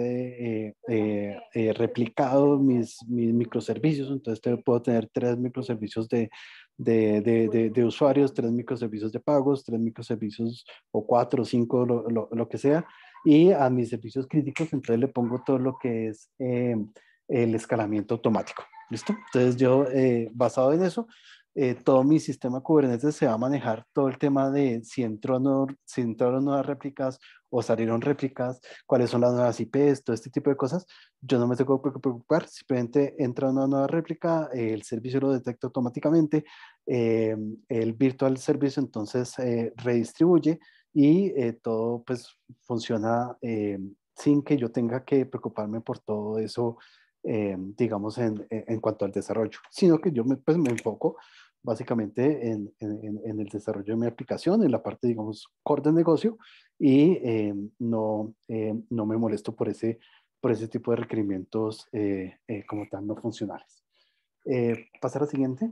replicado mis microservicios, entonces puedo tener 3 microservicios de usuarios, 3 microservicios de pagos, 3 microservicios o 4 o 5, lo que sea. Y a mis servicios críticos, entonces le pongo todo lo que es el escalamiento automático. ¿Listo? Entonces yo, basado en eso, todo mi sistema Kubernetes se va a manejar todo el tema de si entraron nuevas réplicas o salieron réplicas, cuáles son las nuevas IPs, todo este tipo de cosas. Yo no me tengo que preocupar, simplemente entra una nueva réplica, el servicio lo detecta automáticamente, el virtual service entonces redistribuye y todo pues funciona sin que yo tenga que preocuparme por todo eso, digamos, en cuanto al desarrollo, sino que yo pues, me enfoco básicamente en el desarrollo de mi aplicación, en la parte, digamos, core de negocio y no me molesto por ese tipo de requerimientos como tal no funcionales. Pasar al siguiente.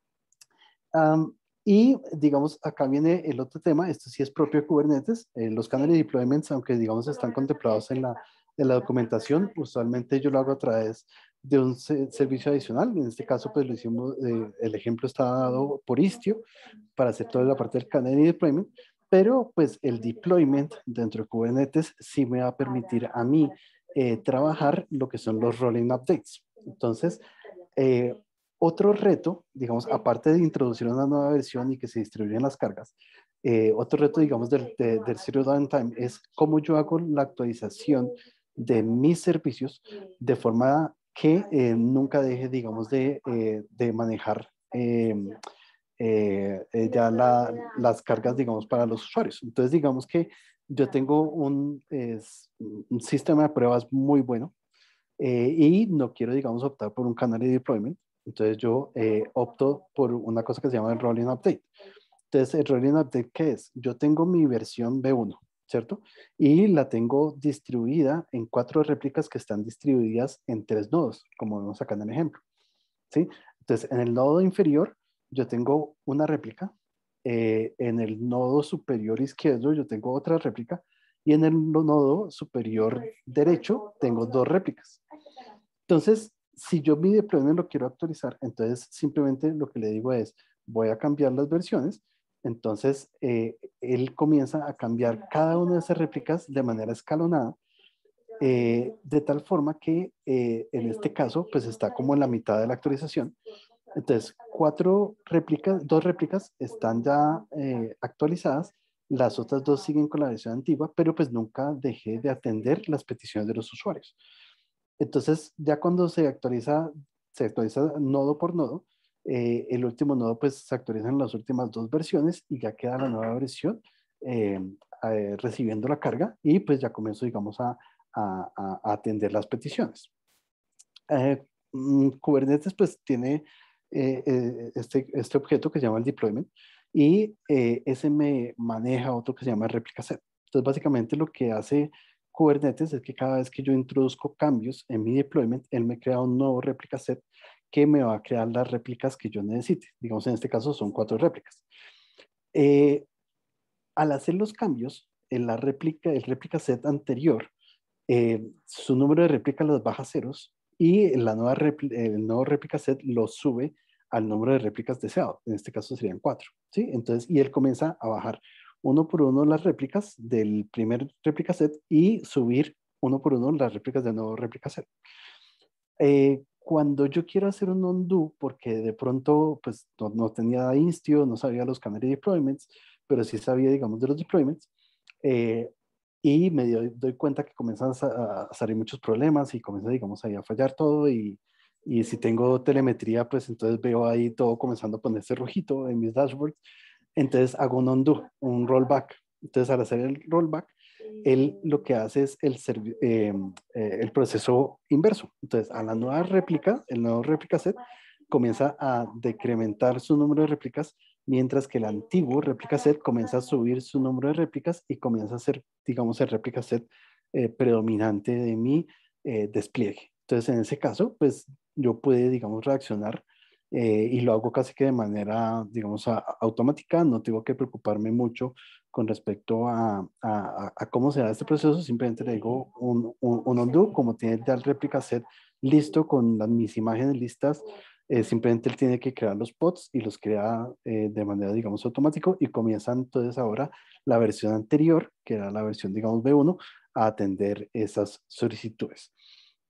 Y digamos, acá viene el otro tema, esto sí es propio de Kubernetes, los canales de deployments, aunque digamos están contemplados en la documentación, usualmente yo lo hago a través de un servicio adicional, en este caso pues lo hicimos, el ejemplo está dado por Istio para hacer toda la parte del canal de deployment, pero pues el deployment dentro de Kubernetes sí me va a permitir a mí trabajar lo que son los rolling updates. Entonces, otro reto, digamos, aparte de introducir una nueva versión y que se distribuyan las cargas, otro reto, digamos, del Zero Downtime es cómo yo hago la actualización de mis servicios de forma que nunca deje, digamos, de manejar ya las cargas, digamos, para los usuarios. Entonces, digamos que yo tengo un sistema de pruebas muy bueno y no quiero, digamos, optar por un canal de deployment. Entonces yo opto por una cosa que se llama el Rolling Update. Entonces, el Rolling Update, ¿qué es? Yo tengo mi versión V1, ¿cierto? Y la tengo distribuida en 4 réplicas que están distribuidas en 3 nodos, como vemos acá en el ejemplo, ¿sí? Entonces, en el nodo inferior yo tengo una réplica, en el nodo superior izquierdo yo tengo otra réplica y en el nodo superior derecho tengo 2 réplicas. Entonces, si yo mi deployment lo quiero actualizar, entonces simplemente lo que le digo es, voy a cambiar las versiones. Entonces, él comienza a cambiar cada una de esas réplicas de manera escalonada, de tal forma que en este caso, pues está como en la mitad de la actualización. Entonces, 2 réplicas están ya actualizadas, las otras 2 siguen con la versión antigua, pero pues nunca dejé de atender las peticiones de los usuarios. Entonces, ya cuando se actualiza nodo por nodo, el último nodo pues se actualizan las últimas 2 versiones y ya queda la nueva versión eh, recibiendo la carga y pues ya comienzo, digamos, a atender las peticiones. Kubernetes pues tiene este objeto que se llama el deployment y ese me maneja otro que se llama replica set. Entonces básicamente lo que hace Kubernetes es que cada vez que yo introduzco cambios en mi deployment, él me crea un nuevo replica set que me va a crear las réplicas que yo necesite. Digamos en este caso son 4 réplicas. Al hacer los cambios, el replica set anterior, su número de réplicas los baja a ceros y el nuevo réplica set lo sube al número de réplicas deseado. En este caso serían 4, ¿sí? Entonces, y él comienza a bajar uno por uno las réplicas del primer réplica set y subir uno por uno las réplicas del nuevo réplica set. Cuando yo quiero hacer un undo, porque de pronto pues no tenía Istio, no sabía los canales de deployments, pero sí sabía, digamos, de los deployments, y me doy cuenta que comienzan a salir muchos problemas y comienza, digamos, ahí a fallar todo y si tengo telemetría, pues entonces veo ahí todo comenzando a ponerse rojito en mis dashboards, entonces hago un undo, un rollback. Entonces al hacer el rollback, él lo que hace es el proceso inverso. Entonces a la nueva réplica, el nuevo réplica set, comienza a decrementar su número de réplicas, mientras que el antiguo réplica set comienza a subir su número de réplicas y comienza a ser, digamos, el réplica set predominante de mi despliegue. Entonces, en ese caso, pues yo pude, digamos, reaccionar y lo hago casi que de manera, digamos, automática. No tengo que preocuparme mucho con respecto a cómo se da este proceso. Simplemente le digo un undo, como tiene ya el réplica set listo con mis imágenes listas. Simplemente él tiene que crear los pods y los crea de manera, digamos, automático y comienzan entonces ahora la versión anterior, que era la versión, digamos, V1, a atender esas solicitudes.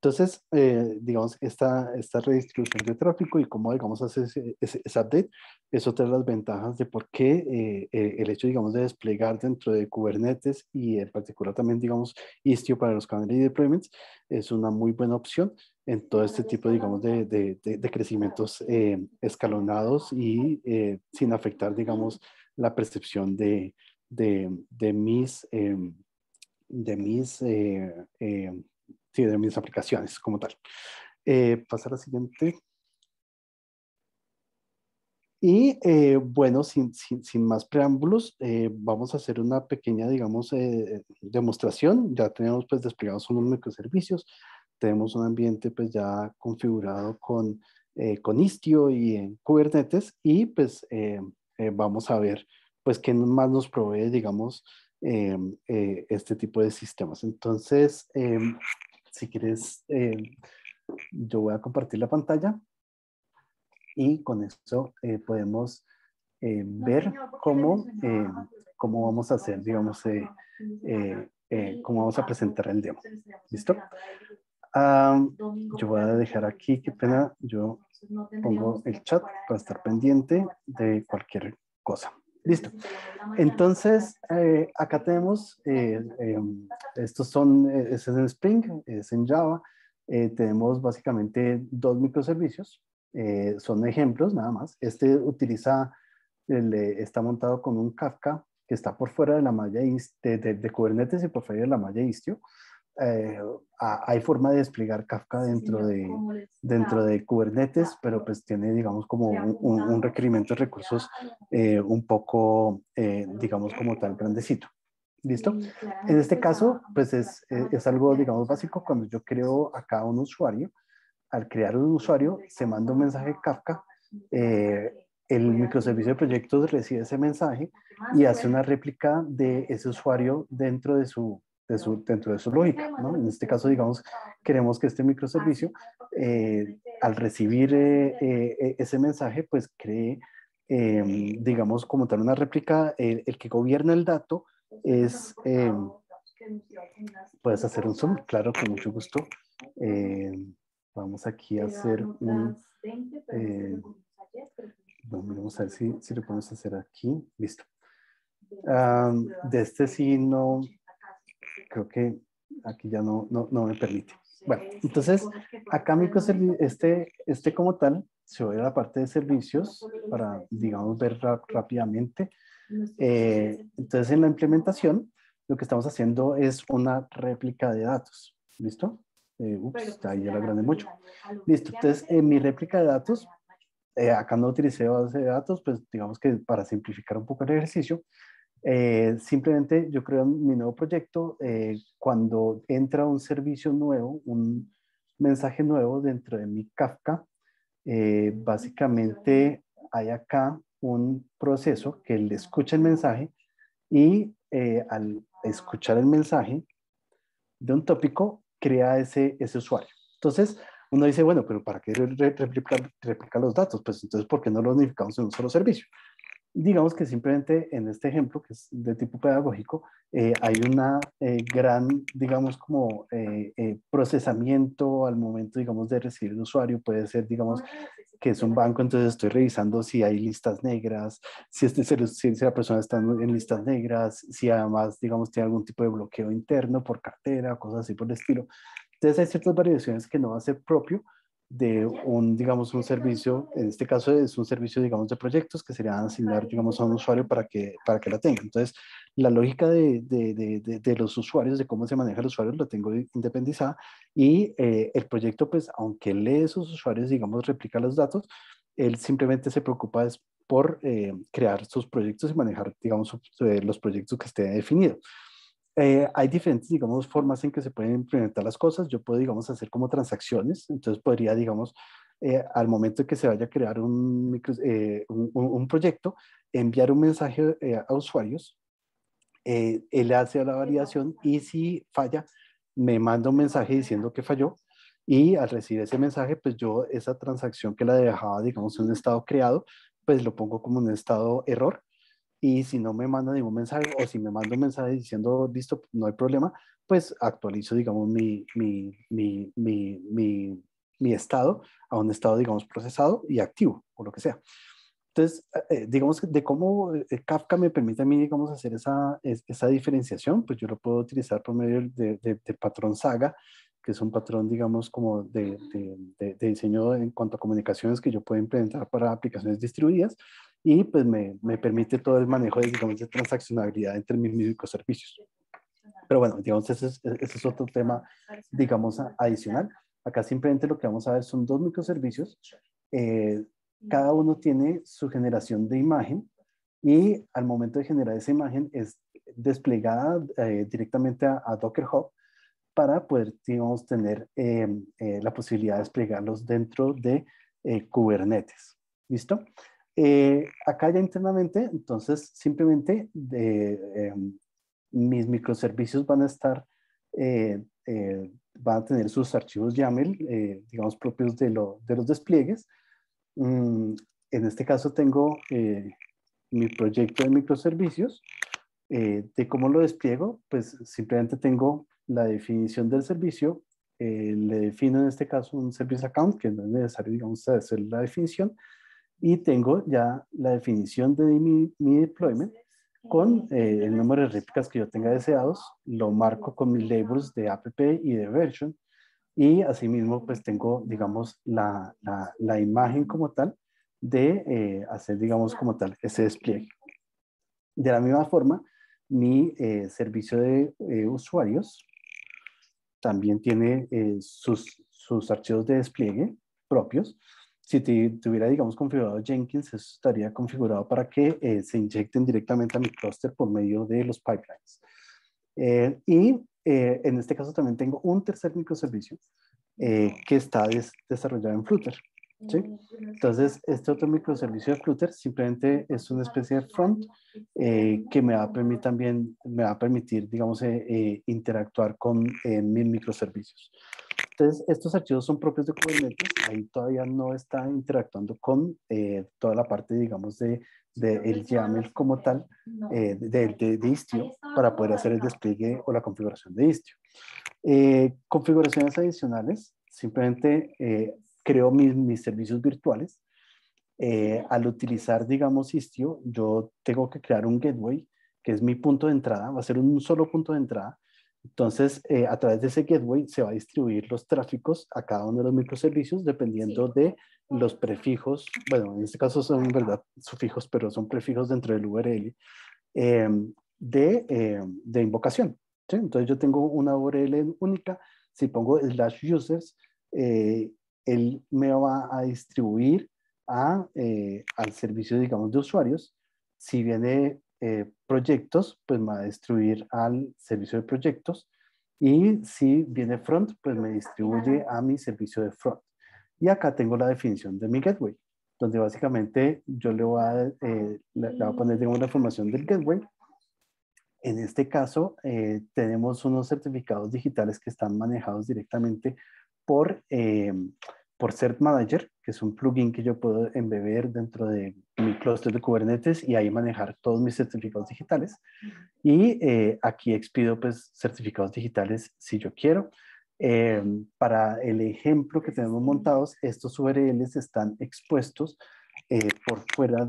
Entonces, digamos, esta redistribución de tráfico y cómo, digamos, hace ese update, es otra de las ventajas de por qué el hecho, digamos, de desplegar dentro de Kubernetes y en particular también, digamos, Istio para los canales y deployments es una muy buena opción en todo este tipo, digamos, de crecimientos escalonados y sin afectar, digamos, la percepción de mis... de mis sí, de mis aplicaciones como tal. Pasa a la siguiente. Y bueno, sin más preámbulos, vamos a hacer una pequeña, digamos, demostración. Ya tenemos pues desplegados unos microservicios. Tenemos un ambiente pues ya configurado con Istio y en Kubernetes. Y pues vamos a ver pues qué más nos provee, digamos, este tipo de sistemas. Entonces, si quieres, yo voy a compartir la pantalla y con eso podemos ver cómo vamos a hacer, digamos, cómo vamos a presentar el demo. ¿Listo? Yo voy a dejar aquí, qué pena, yo pongo el chat para estar pendiente de cualquier cosa. Listo. Entonces, acá tenemos, estos son, es en Spring, es en Java. Tenemos básicamente dos microservicios. Son ejemplos nada más. Este utiliza, está montado con un Kafka que está por fuera de la malla de Kubernetes y por fuera de la malla Istio. Hay forma de desplegar Kafka dentro de Kubernetes, pero pues tiene, digamos, como un requerimiento de recursos un poco, digamos, como tal, grandecito. ¿Listo? En este caso, pues es algo, digamos, básico. Cuando yo creo acá un usuario, al crear un usuario, se manda un mensaje Kafka, el microservicio de proyectos recibe ese mensaje y hace una réplica de ese usuario dentro de su lógica, ¿no? En este caso, digamos, queremos que este microservicio, al recibir ese mensaje, pues cree, digamos, como tal una réplica. El que gobierna el dato es, puedes hacer un zoom, claro, con mucho gusto. Vamos aquí a hacer un... vamos a ver si lo podemos hacer aquí. Listo. De este sí no, creo que aquí ya no me permite. Bueno, entonces acá este como tal se va a la parte de servicios para, digamos, ver rápidamente. Entonces en la implementación lo que estamos haciendo es una réplica de datos. ¿Listo? Ups, ahí ya lo agrandé mucho. Listo, entonces en mi réplica de datos, acá no utilicé base de datos, pues digamos que para simplificar un poco el ejercicio, simplemente yo creo mi nuevo proyecto. Cuando entra un servicio nuevo, un mensaje nuevo dentro de mi Kafka, básicamente hay acá un proceso que le escucha el mensaje y al escuchar el mensaje de un tópico, crea ese usuario. Entonces, uno dice, bueno, pero ¿para qué replicar los datos? Pues entonces, ¿por qué no los unificamos en un solo servicio? Digamos que simplemente en este ejemplo, que es de tipo pedagógico, hay una gran, digamos, como procesamiento al momento, digamos, de recibir el usuario. Puede ser, digamos, que es un banco, entonces estoy revisando si hay listas negras, si la persona está en listas negras, si además, digamos, tiene algún tipo de bloqueo interno por cartera, cosas así por el estilo. Entonces hay ciertas variaciones que no va a ser propio de digamos, un servicio. En este caso es un servicio, digamos, de proyectos que sería asignar, digamos, a un usuario para que la tenga. Entonces, la lógica de los usuarios, de cómo se maneja el usuario, lo tengo independizada, y el proyecto, pues, aunque lee esos usuarios, digamos, replica los datos, él simplemente se preocupa por crear sus proyectos y manejar, digamos, los proyectos que estén definidos. Hay diferentes, digamos, formas en que se pueden implementar las cosas. Yo puedo, digamos, hacer como transacciones. Entonces podría, digamos, al momento de que se vaya a crear un proyecto, enviar un mensaje a usuarios. Él hace la validación y si falla, me manda un mensaje diciendo que falló. Y al recibir ese mensaje, pues yo esa transacción que la dejaba, digamos, en un estado creado, pues lo pongo como un estado error. y si no me manda ningún mensaje o si me manda un mensaje diciendo listo, no hay problema, pues actualizo, digamos, mi estado a un estado, digamos, procesado y activo o lo que sea. Entonces, digamos que de cómo Kafka me permite a mí, digamos, hacer esa diferenciación, pues yo lo puedo utilizar por medio de patrón Saga, que es un patrón, digamos, como de diseño en cuanto a comunicaciones que yo puedo implementar para aplicaciones distribuidas y pues me permite todo el manejo de, digamos, de transaccionalidad entre mis microservicios. Pero bueno, digamos, ese es otro tema, digamos, adicional. Acá simplemente lo que vamos a ver son dos microservicios. Cada uno tiene su generación de imagen y al momento de generar esa imagen es desplegada directamente a Docker Hub para poder, digamos, tener la posibilidad de desplegarlos dentro de Kubernetes. ¿Listo? Acá ya internamente, entonces, simplemente mis microservicios van a estar, van a tener sus archivos YAML, digamos, propios de los despliegues. En este caso tengo mi proyecto de microservicios. De cómo lo despliego, pues simplemente tengo la definición del servicio, le defino en este caso un service account, que no es necesario, digamos, hacer la definición, y tengo ya la definición de mi deployment con el número de réplicas que yo tenga deseados, lo marco con mis labels de app y de version, y asimismo pues tengo, digamos, la imagen como tal de hacer, digamos, como tal ese despliegue. De la misma forma, mi servicio de usuarios también tiene sus archivos de despliegue propios. Si tuviera, digamos, configurado Jenkins, eso estaría configurado para que se inyecten directamente a mi cluster por medio de los pipelines. En este caso también tengo un tercer microservicio que está desarrollado en Flutter. ¿Sí? Entonces, este otro microservicio de Flutter simplemente es una especie de front que me va a permitir, digamos, interactuar con mis microservicios. Entonces, estos archivos son propios de Kubernetes, ahí todavía no está interactuando con toda la parte, digamos, el YAML como tal, de Istio, para poder hacer el despliegue o la configuración de Istio. Configuraciones adicionales, simplemente creo mis servicios virtuales. Al utilizar, digamos, Istio, yo tengo que crear un gateway, que es mi punto de entrada, va a ser un solo punto de entrada. Entonces, a través de ese gateway se va a distribuir los tráficos a cada uno de los microservicios dependiendo de los prefijos, bueno, en este caso son en verdad sufijos, pero son prefijos dentro del URL de invocación. ¿Sí? Entonces, yo tengo una URL única. Si pongo /users, él me va a distribuir al servicio, digamos, de usuarios. Si viene proyectos, pues me va a distribuir al servicio de proyectos. Y si viene front, pues me distribuye a mi servicio de front. Y acá tengo la definición de mi gateway, donde básicamente yo le voy a poner, digamos, la información del gateway. En este caso, tenemos unos certificados digitales que están manejados directamente por Cert Manager, que es un plugin que yo puedo embeber dentro de mi clúster de Kubernetes y ahí manejar todos mis certificados digitales. Y aquí expido pues certificados digitales si yo quiero. Para el ejemplo que tenemos montados, estos URLs están expuestos por fuera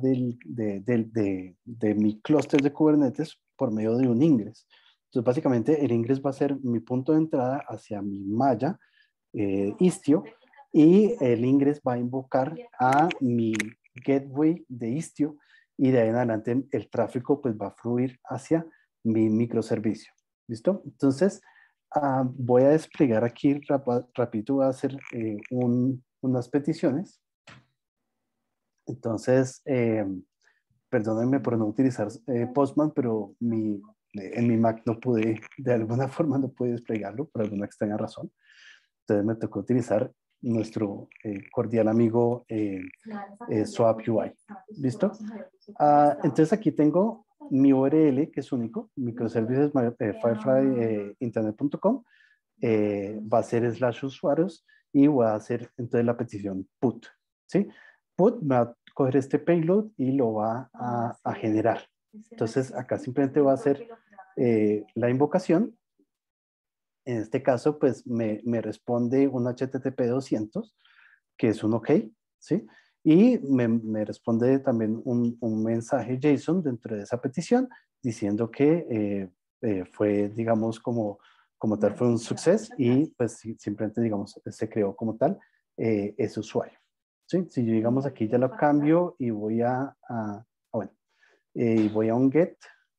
de mi clúster de Kubernetes por medio de un ingress. Entonces, básicamente, el ingress va a ser mi punto de entrada hacia mi malla Istio, y el ingress va a invocar a mi gateway de Istio, y de ahí en adelante el tráfico pues va a fluir hacia mi microservicio. ¿Listo? Entonces, voy a desplegar aquí rapidito, voy a hacer unas peticiones. Entonces, perdónenme por no utilizar Postman, pero en mi Mac no pude, de alguna forma no pude desplegarlo por alguna extraña razón. Entonces me tocó utilizar nuestro cordial amigo Swap UI. ¿Listo? Entonces aquí tengo mi URL, que es único, microservices fireflyinternet.com, va a ser /usuarios y voy a hacer entonces la petición put. ¿Sí? Put va a coger este payload y lo va a generar. Entonces, acá simplemente voy a hacer la invocación. En este caso, pues me responde un HTTP 200, que es un OK, ¿sí? Y me responde también un mensaje JSON dentro de esa petición diciendo que fue, digamos, como tal, fue un suceso y pues simplemente, digamos, se creó como tal ese usuario, ¿sí? Si yo, digamos, aquí ya lo cambio y voy bueno, voy a un get,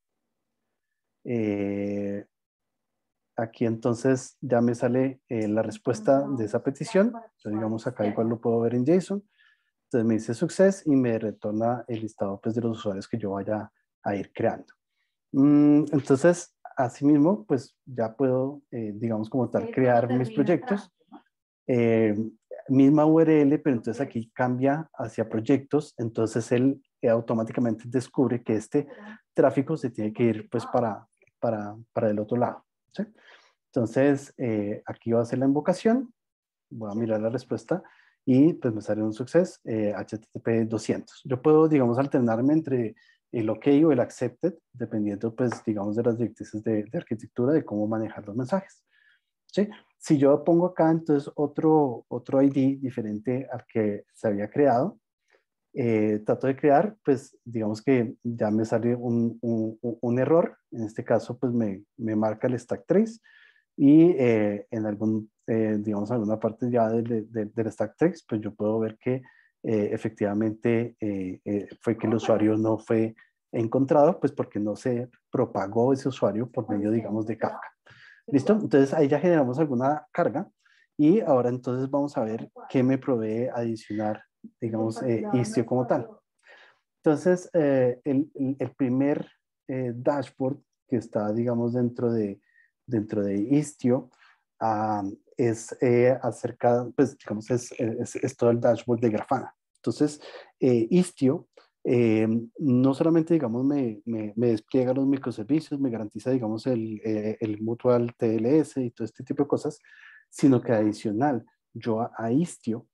aquí entonces ya me sale la respuesta de esa petición. Entonces, digamos, acá igual lo puedo ver en JSON. Entonces me dice success y me retorna el listado pues, de los usuarios que yo vaya a ir creando. Entonces, asimismo, pues ya puedo, digamos, como tal, crear mis proyectos. Eh, Misma URL, pero entonces aquí cambia hacia proyectos. Entonces él automáticamente descubre que este tráfico se tiene que ir pues para el otro lado, ¿sí? Entonces, aquí va a hacer la invocación, voy a mirar la respuesta y pues me sale un success HTTP 200. Yo puedo, digamos, alternarme entre el OK o el accepted, dependiendo, pues, digamos, de las directrices de arquitectura, de cómo manejar los mensajes, ¿sí? Si yo pongo acá, entonces, otro ID diferente al que se había creado, trato de crear, pues digamos que ya me sale un error. En este caso, pues me marca el stack trace y en digamos, alguna parte ya del stack trace, pues yo puedo ver que efectivamente fue que el usuario no fue encontrado, pues porque no se propagó ese usuario por medio, digamos, de Kafka. ¿Listo? Entonces ahí ya generamos alguna carga y ahora entonces vamos a ver qué me provee adicionar, digamos, Istio como tal. Entonces, el primer dashboard que está, digamos, dentro de Istio es acerca, pues, digamos, es todo el dashboard de Grafana. Entonces, Istio no solamente, digamos, me despliega los microservicios, me garantiza, digamos, el mutual TLS y todo este tipo de cosas, sino que adicional, yo a Istio,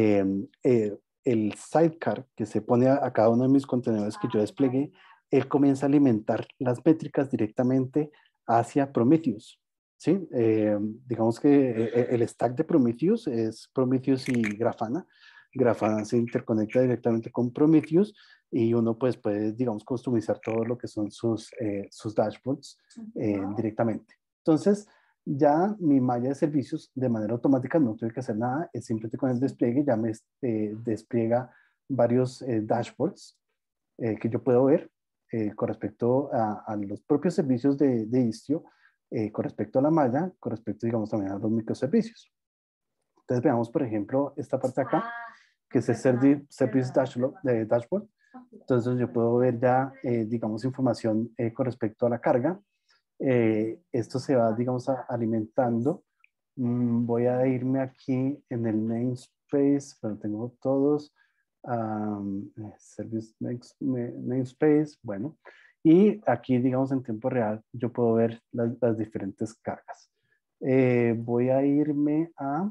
el sidecar que se pone a cada uno de mis contenedores que yo desplegué, él comienza a alimentar las métricas directamente hacia Prometheus, ¿sí? Digamos que el stack de Prometheus es Prometheus y Grafana. Grafana se interconecta directamente con Prometheus y uno pues puede, digamos, customizar todo lo que son sus dashboards directamente. Entonces, ya mi malla de servicios de manera automática no tuve que hacer nada, es simplemente con el despliegue ya me despliega varios dashboards que yo puedo ver con respecto a los propios servicios de Istio, con respecto a la malla, con respecto, digamos, también a los microservicios. Entonces veamos, por ejemplo, esta parte acá, que es el Service Dashboard. Entonces yo puedo ver ya, digamos, información con respecto a la carga. Esto se va, digamos, alimentando. Voy a irme aquí en el namespace, pero tengo todos. Service namespace, bueno. Y aquí, digamos, en tiempo real, yo puedo ver las diferentes cargas. Voy a irme a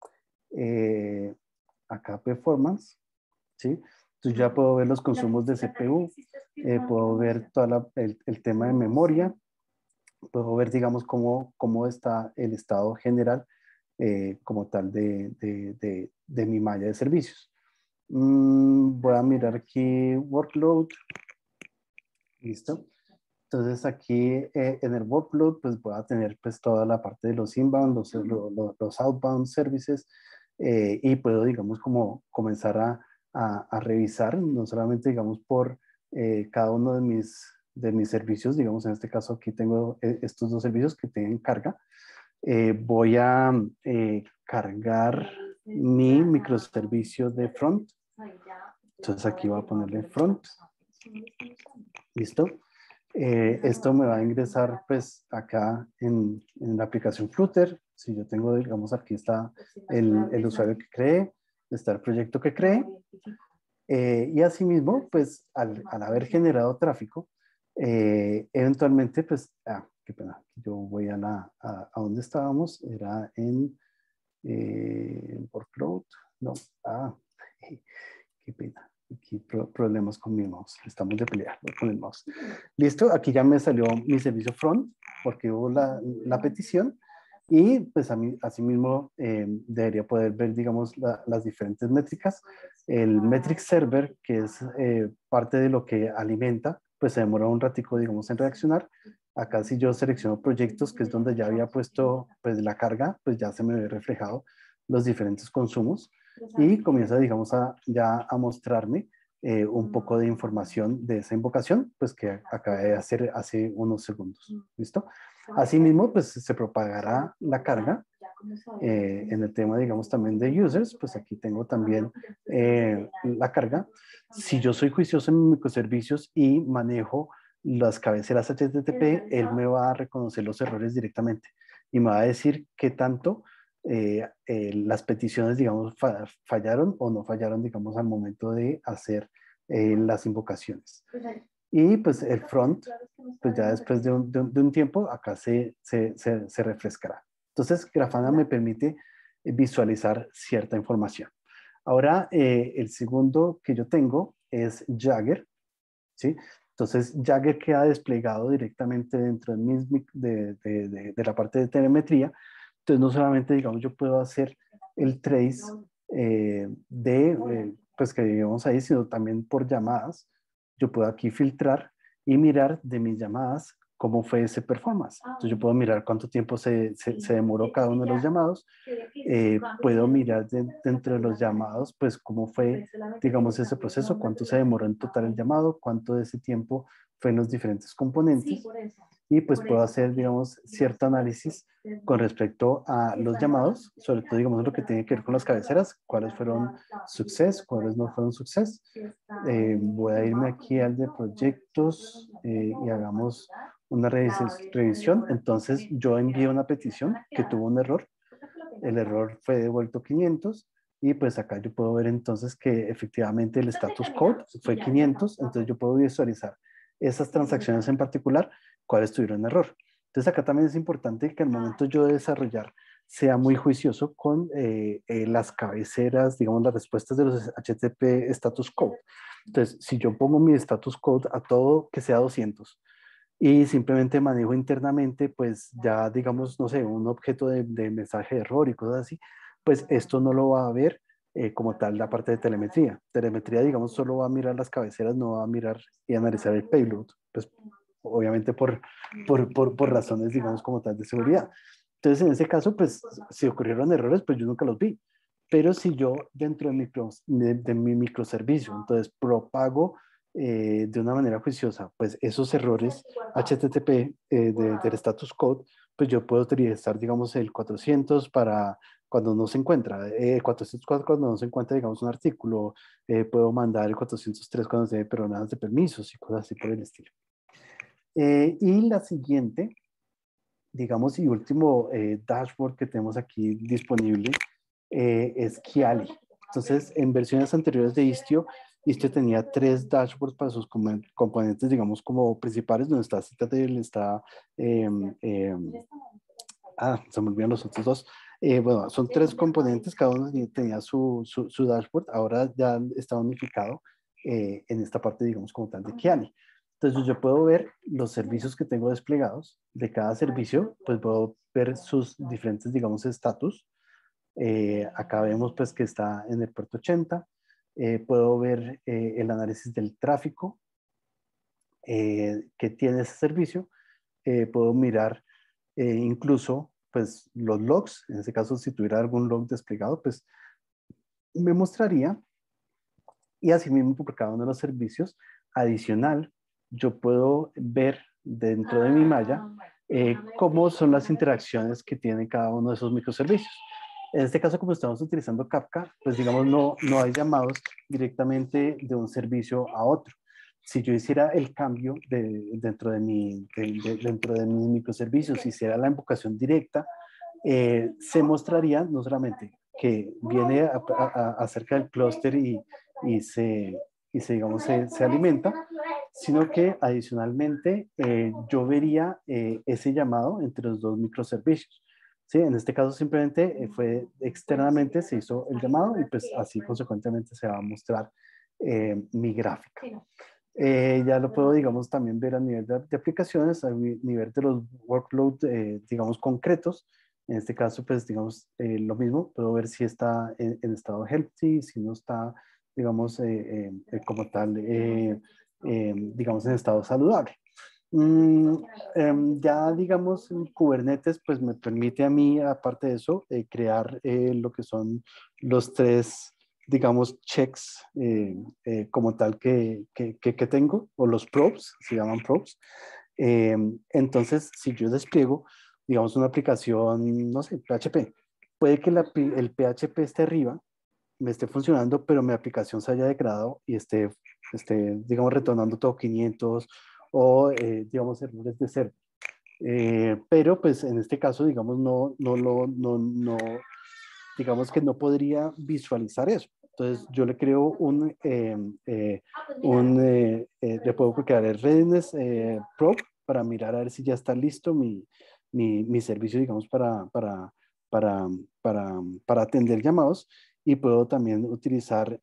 acá performance, ¿sí? Entonces ya puedo ver los consumos de CPU, puedo ver todo el tema de memoria, puedo ver, digamos, cómo está el estado general como tal de mi malla de servicios. Voy a mirar aquí workload. Listo. Entonces aquí en el workload pues voy a tener pues toda la parte de los inbound, los outbound services y puedo digamos como comenzar a revisar no solamente digamos por cada uno de mis servicios, digamos en este caso aquí tengo estos dos servicios que tienen carga. Voy a cargar mi microservicio de front. Entonces aquí voy a ponerle front. ¿Listo? Esto me va a ingresar pues acá en la aplicación Flutter. Si yo tengo, digamos, aquí está el usuario que creé, está el proyecto que creé. Y asimismo, pues al haber generado tráfico, eventualmente, pues, qué pena, yo voy a donde estábamos, era en workload, no, qué pena. Aquí problemas con mi mouse. Estamos de pelear con el mouse. Listo, aquí ya me salió mi servicio front porque hubo la petición y pues a mí, asimismo debería poder ver, digamos, las diferentes métricas. El metric server, que es parte de lo que alimenta, pues se demora un ratico, digamos, en reaccionar. Acá si yo selecciono proyectos, que es donde ya había puesto pues la carga, pues ya se me ve reflejado los diferentes consumos y comienza, digamos, ya a mostrarme un poco de información de esa invocación, pues que acabé de hacer hace unos segundos. ¿Listo? Asimismo, pues se propagará la carga. En el tema, digamos, también de users, pues aquí tengo también la carga. Si yo soy juicioso en mis microservicios y manejo las cabeceras HTTP, él me va a reconocer los errores directamente y me va a decir qué tanto las peticiones, digamos, fallaron o no fallaron, digamos, al momento de hacer las invocaciones. Y pues el front, pues ya después de un tiempo, acá se refrescará. Entonces, Grafana me permite visualizar cierta información. Ahora, el segundo que yo tengo es Jagger, ¿sí? Entonces, Jagger queda desplegado directamente dentro de la parte de telemetría. Entonces, no solamente, digamos, yo puedo hacer el trace pues que digamos ahí, sino también por llamadas. Yo puedo aquí filtrar y mirar de mis llamadas cómo fue ese performance. Entonces, yo puedo mirar cuánto tiempo se demoró cada uno de los llamados. Puedo mirar dentro de los llamados, pues cómo fue, digamos, ese proceso, cuánto se demoró en total el llamado, cuánto de ese tiempo fue en los diferentes componentes. Y pues puedo hacer, digamos, cierto análisis con respecto a los llamados, sobre todo, digamos, lo que tiene que ver con las cabeceras, cuáles fueron success, cuáles no fueron success. Voy a irme aquí al de proyectos y hagamos una revisión. Entonces, yo envié una petición que tuvo un error. El error fue devuelto 500 y pues acá yo puedo ver entonces que efectivamente el status code fue 500, entonces yo puedo visualizar esas transacciones en particular, cuáles tuvieron error. Entonces acá también es importante que al momento yo de desarrollar sea muy juicioso con las cabeceras, digamos las respuestas de los HTTP status code. Entonces si yo pongo mi status code a todo que sea 200 y simplemente manejo internamente, pues ya digamos, no sé, un objeto de mensaje de error y cosas así, pues esto no lo va a ver como tal la parte de telemetría. Telemetría, digamos, solo va a mirar las cabeceras, no va a mirar y analizar el payload, pues obviamente por razones, digamos, como tal de seguridad. Entonces, en ese caso, pues si ocurrieron errores, pues yo nunca los vi. Pero si yo dentro de mi microservicio, entonces propago de una manera juiciosa, pues esos errores HTTP del status code, pues yo puedo utilizar, digamos, el 400 para cuando no se encuentra, 404 cuando no se encuentra, digamos, un artículo, puedo mandar el 403 cuando se pero nada de permisos y cosas así por el estilo. Y la siguiente, digamos, y último dashboard que tenemos aquí disponible es Kiali. Entonces, en versiones anteriores de Istio tenía 3 dashboards para sus componentes, digamos, como principales, donde está Citadel, está... se me olvidan los otros dos. Bueno, son 3 componentes, cada uno tenía su dashboard, ahora ya está unificado en esta parte, digamos, como tal de Kiali. Entonces yo puedo ver los servicios que tengo desplegados de cada servicio, pues puedo ver sus diferentes, digamos, estatus. Acá vemos pues que está en el puerto 80. Puedo ver el análisis del tráfico que tiene ese servicio. Puedo mirar incluso pues los logs. En este caso, si tuviera algún log desplegado, pues me mostraría. Y asimismo por cada uno de los servicios adicional, yo puedo ver dentro de mi malla cómo son las interacciones que tiene cada uno de esos microservicios. En este caso, como estamos utilizando Kafka, pues digamos no hay llamados directamente de un servicio a otro. Si yo hiciera el cambio dentro de mis microservicios, si hiciera la invocación directa, se mostraría no solamente que viene acerca del clúster y se alimenta, sino que adicionalmente yo vería ese llamado entre los 2 microservicios. ¿Sí? En este caso simplemente fue externamente se hizo el llamado y pues así consecuentemente se va a mostrar mi gráfica. Ya lo puedo, digamos, también ver a nivel de aplicaciones, a nivel de los workloads, digamos, concretos. En este caso, pues, digamos, lo mismo, puedo ver si está en estado healthy, si no está, digamos, como tal, digamos, en estado saludable. Ya, digamos, Kubernetes, pues, me permite a mí, aparte de eso, crear lo que son los tres, digamos, checks como tal que tengo, o los probes, se llaman probes. Entonces, si yo despliego, digamos, una aplicación, no sé, PHP, puede que el PHP esté arriba, me esté funcionando, pero mi aplicación se haya degradado y esté digamos, retornando todo 500 o, digamos, errores de cero. Pero, pues, en este caso, digamos, no, digamos que no podría visualizar eso. Entonces, yo le creo le puedo crear el Readiness Probe para mirar a ver si ya está listo mi servicio, digamos, para atender llamados. Y puedo también utilizar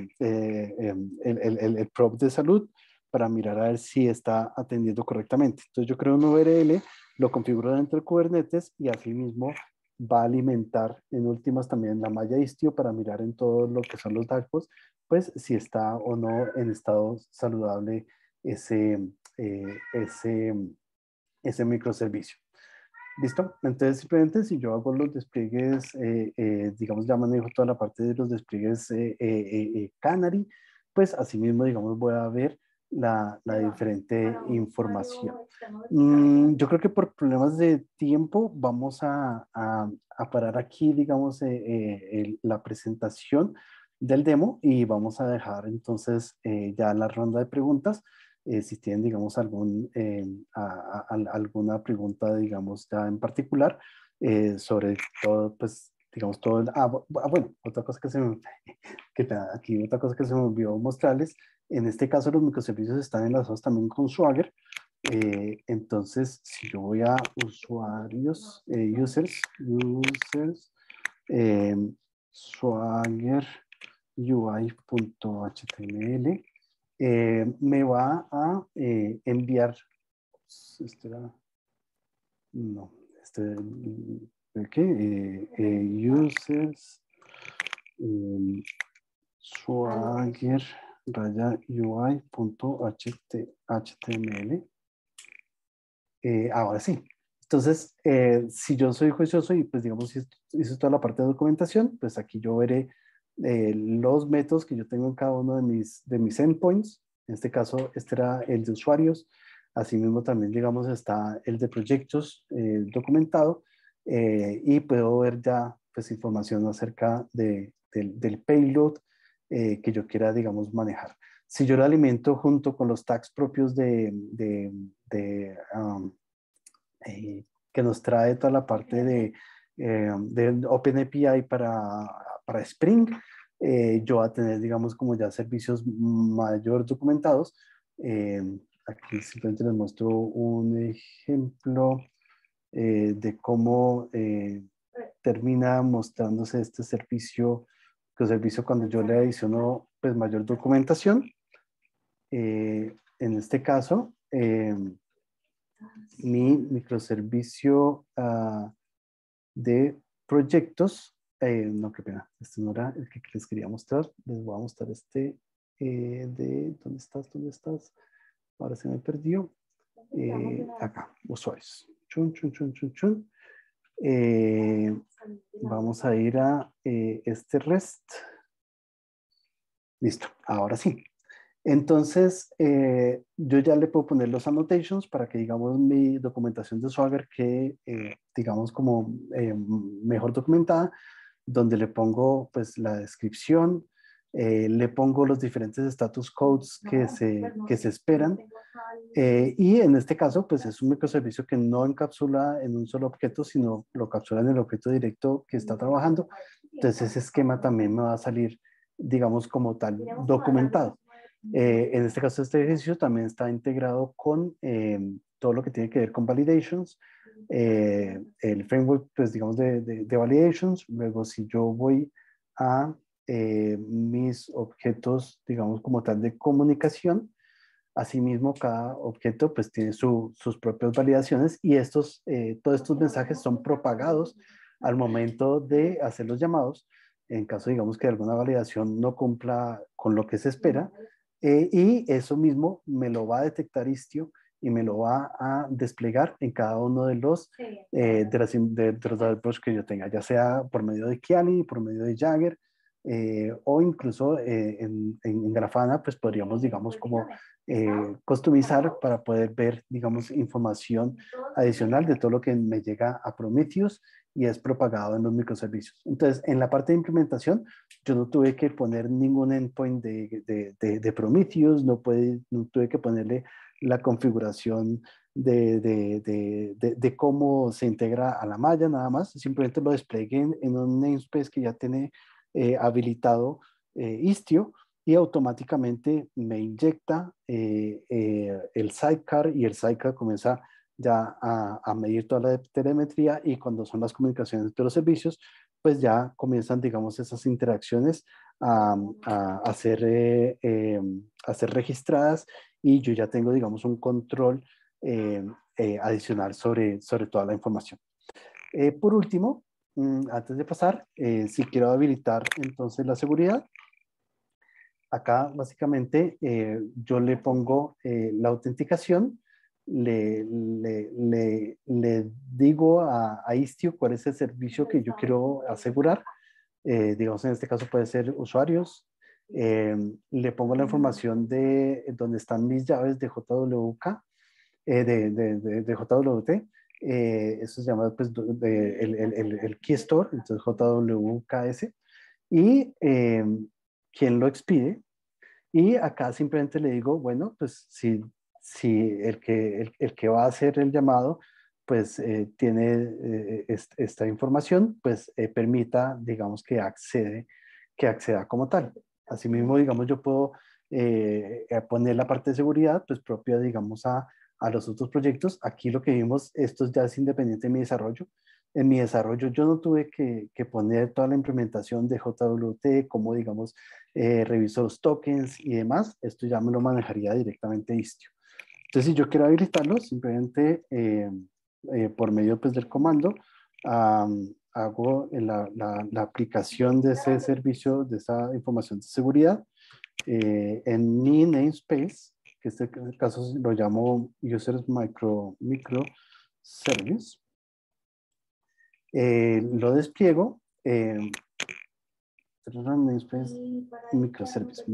el probe de salud para mirar a ver si está atendiendo correctamente. Entonces, yo creo un URL, lo configuro dentro de Kubernetes y así mismo va a alimentar en últimas también la malla Istio para mirar en todo lo que son los dashboards, pues si está o no en estado saludable ese, eh, ese, ese microservicio. ¿Listo? Entonces simplemente si yo hago los despliegues, digamos ya manejo toda la parte de los despliegues Canary, pues asimismo digamos voy a ver la diferente información. Yo creo que por problemas de tiempo vamos a parar aquí, digamos, la presentación del demo y vamos a dejar entonces ya la ronda de preguntas. Si tienen, digamos, alguna pregunta, digamos, ya en particular sobre todo, pues, digamos, todo bueno, otra cosa que aquí otra cosa que se me olvidó mostrarles. En este caso, los microservicios están enlazados también con Swagger. Entonces, si yo voy a usuarios, Swagger UI.html, me va a enviar, no, ¿qué? Users, Swagger UI.html. Ahora sí. Entonces, si yo soy juicioso y pues digamos hice toda la parte de documentación, pues aquí yo veré los métodos que yo tengo en cada uno de mis endpoints. En este caso, este era el de usuarios. Asimismo, también, digamos, está el de proyectos documentado y puedo ver ya pues información acerca del payload que yo quiera, digamos, manejar. Si yo lo alimento junto con los tags propios que nos trae toda la parte de OpenAPI para Spring, yo voy a tener, digamos, como ya servicios mayor documentados. Aquí simplemente les muestro un ejemplo de cómo termina mostrándose este servicio, cuando yo le adiciono pues mayor documentación. En este caso, mi microservicio de proyectos, no, qué pena, este no era el que les quería mostrar, les voy a mostrar ¿dónde estás? ¿Dónde estás? Ahora se me perdió. Acá, usuarios. Chun, chun, chun, chun, chun. Vamos a ir a este REST. Listo, ahora sí. Entonces, yo ya le puedo poner los annotations para que, digamos, mi documentación de Swagger quede, digamos, como mejor documentada, donde le pongo, pues, la descripción, le pongo los diferentes status codes que se esperan, y en este caso, pues, es un microservicio que no encapsula en un solo objeto, sino lo capsula en el objeto directo que está trabajando. Entonces, ese esquema también me va a salir, digamos, como tal, documentado. En este caso, este ejercicio también está integrado con todo lo que tiene que ver con validations, el framework, pues digamos, de validations. Luego, si yo voy a mis objetos, digamos, como tal de comunicación. Asimismo, cada objeto pues tiene sus propias validaciones y todos estos mensajes son propagados al momento de hacer los llamados, en caso, digamos, que alguna validación no cumpla con lo que se espera, y eso mismo me lo va a detectar Istio y me lo va a desplegar en cada uno de los dashboards que yo tenga, ya sea por medio de Kiali, por medio de Jagger, o incluso en Grafana, pues podríamos, digamos, como customizar para poder ver, digamos, información adicional de todo lo que me llega a Prometheus y es propagado en los microservicios. Entonces, en la parte de implementación, yo no tuve que poner ningún endpoint de Prometheus, no tuve que ponerle la configuración de cómo se integra a la malla, nada más. Simplemente lo desplegué en un namespace que ya tiene habilitado Istio y automáticamente me inyecta el sidecar y el sidecar comienza ya a medir toda la telemetría y cuando son las comunicaciones entre los servicios, pues ya comienzan, digamos, esas interacciones a ser registradas y yo ya tengo, digamos, un control adicional sobre toda la información. Por último, antes de pasar, si quiero habilitar entonces la seguridad, acá básicamente yo le pongo la autenticación, le digo a Istio cuál es el servicio que yo quiero asegurar. Digamos, en este caso puede ser usuarios. Le pongo la información de dónde están mis llaves de JWK, de JWT. Eso se llama pues, el Key Store, entonces JWKS. Y quién lo expide. Y acá simplemente le digo, bueno, pues si el que va a hacer el llamado, pues tiene esta información, pues permita, digamos, que acceda como tal. Asimismo, digamos, yo puedo poner la parte de seguridad, pues propia, digamos, a los otros proyectos. Aquí lo que vimos, esto ya es independiente de mi desarrollo. En mi desarrollo yo no tuve que poner toda la implementación de JWT, como digamos, reviso los tokens y demás. Esto ya me lo manejaría directamente Istio. Entonces, si yo quiero habilitarlo, simplemente por medio pues, del comando, hago la aplicación de ese servicio, de esa información de seguridad en mi namespace, que en este caso lo llamo Users Micro Service. Lo despliego. Namespace, microservice,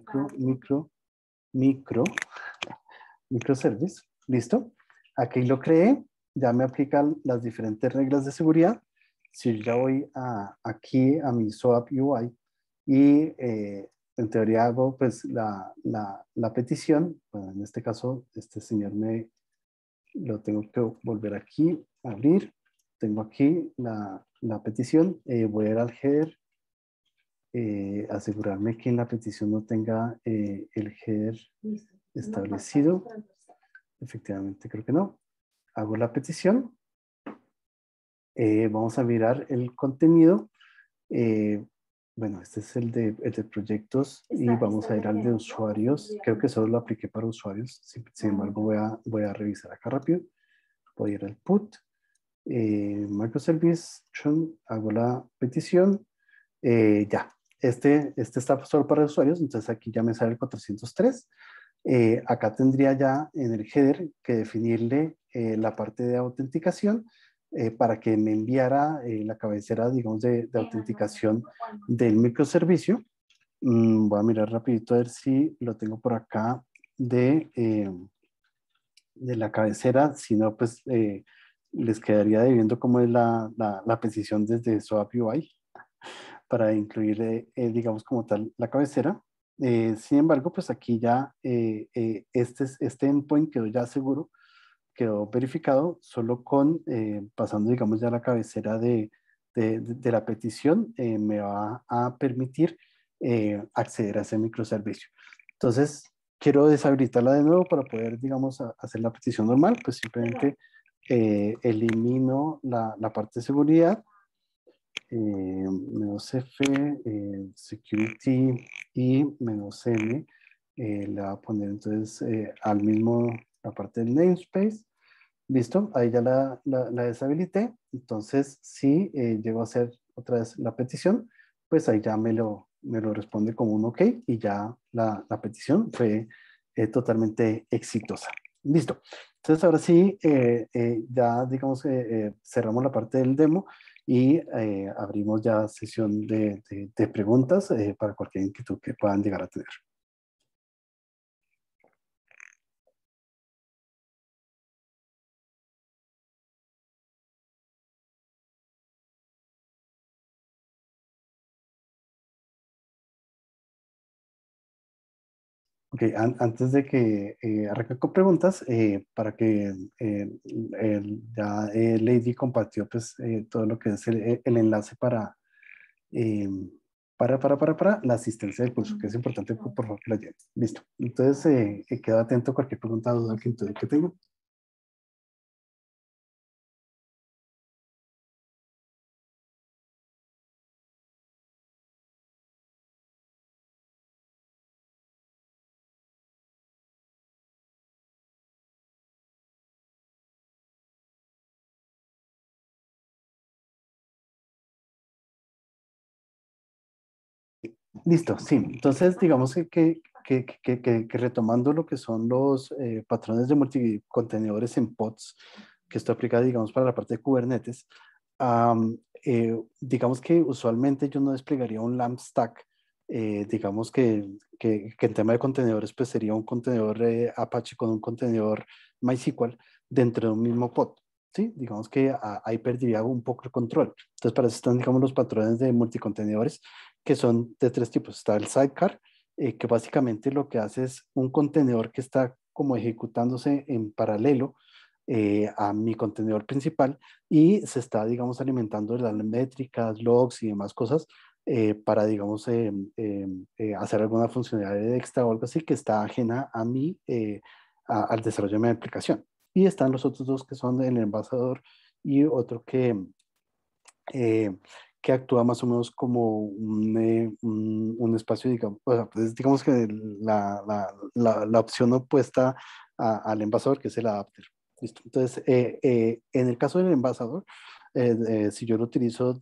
microservice, listo. Aquí lo creé, ya me aplican las diferentes reglas de seguridad. Si yo ya voy aquí a mi SOAP UI y en teoría hago pues la petición, bueno, en este caso este señor lo tengo que volver aquí, abrir, tengo aquí la petición, voy a ir al header, asegurarme que en la petición no tenga el header establecido. Efectivamente, creo que no. Hago la petición. Vamos a mirar el contenido. Bueno, este es el de proyectos y vamos a ir al de usuarios. Creo que solo lo apliqué para usuarios. Sin embargo, voy a revisar acá rápido. Voy a ir al put. Microservice. Hago la petición. Ya. Este está solo para usuarios, entonces aquí ya me sale el 403. Acá tendría ya en el header que definirle la parte de autenticación para que me enviara la cabecera, digamos, de autenticación del microservicio. Voy a mirar rapidito a ver si lo tengo por acá de la cabecera, si no, pues les quedaría debiendo cómo es la petición desde SOAP UI para incluir, digamos, como tal, la cabecera. Sin embargo, pues aquí ya este endpoint quedó ya seguro, quedó verificado solo con pasando, digamos, ya la cabecera de la petición, me va a permitir acceder a ese microservicio. Entonces, quiero deshabilitarla de nuevo para poder, digamos, hacer la petición normal, pues simplemente elimino la parte de seguridad. "-f, security y "-n", le va a poner entonces al mismo, la parte del namespace. Listo, ahí ya la deshabilité. Entonces, si llego a hacer otra vez la petición, pues ahí ya me lo responde como un OK y ya la petición fue totalmente exitosa. Listo. Entonces, ahora sí, ya digamos cerramos la parte del demo y abrimos ya sesión de preguntas para cualquier inquietud que puedan llegar a tener. Ok, antes de que arranque con preguntas, para que ya Lady compartió pues, todo lo que es el enlace eh, para la asistencia del curso, que es importante por favor que la lleven. Listo. Entonces, quedo atento a cualquier pregunta o duda que tenga. Listo, sí. Entonces, digamos que retomando lo que son los patrones de multicontenedores en pods, que esto aplica, digamos, para la parte de Kubernetes, digamos que usualmente yo no desplegaría un LAMP stack. Digamos que en tema de contenedores, pues sería un contenedor Apache con un contenedor MySQL dentro de un mismo pod. ¿Sí? Digamos que ahí perdería un poco el control. Entonces, para eso están, digamos, los patrones de multicontenedores, que son de tres tipos. Está el sidecar, que básicamente lo que hace es un contenedor que está como ejecutándose en paralelo a mi contenedor principal y se está, digamos, alimentando de las métricas, logs y demás cosas para, digamos, hacer alguna funcionalidad extra o algo así que está ajena a mí, al desarrollo de mi aplicación. Y están los otros dos que son el envasador y otro eh, que actúa más o menos como un espacio, digamos, o sea, pues, digamos que la opción opuesta al envasador, que es el adapter. ¿Listo? Entonces, en el caso del envasador, si yo lo utilizo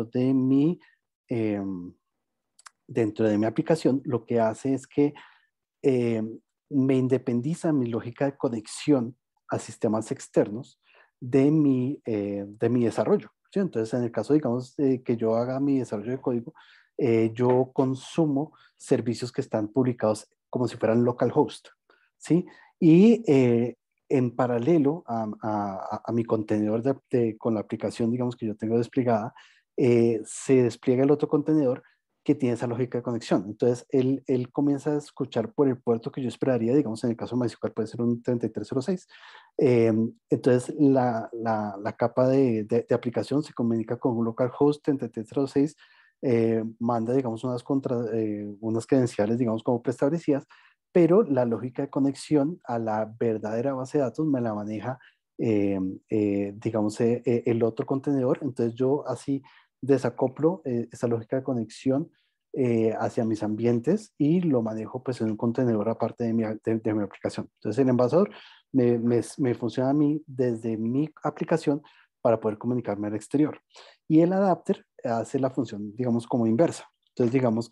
eh, dentro de mi aplicación, lo que hace es que eh, me independiza mi lógica de conexión a sistemas externos de mi desarrollo. ¿Sí? Entonces, en el caso, digamos, que yo haga mi desarrollo de código, yo consumo servicios que están publicados como si fueran localhost. ¿Sí? Y en paralelo a mi contenedor con la aplicación, digamos, que yo tengo desplegada, se despliega el otro contenedor que tiene esa lógica de conexión. Entonces, él comienza a escuchar por el puerto que yo esperaría, digamos, en el caso de MySQL puede ser un 3306. Entonces, la capa de aplicación se comunica con un localhost 3306, manda, digamos, unas credenciales, digamos, como preestablecidas, pero la lógica de conexión a la verdadera base de datos me la maneja, digamos, el otro contenedor. Entonces, yo así desacoplo esa lógica de conexión hacia mis ambientes y lo manejo pues en un contenedor aparte de mi aplicación. Entonces el envasador me funciona a mí desde mi aplicación para poder comunicarme al exterior. Y el adapter hace la función, digamos, como inversa. Entonces digamos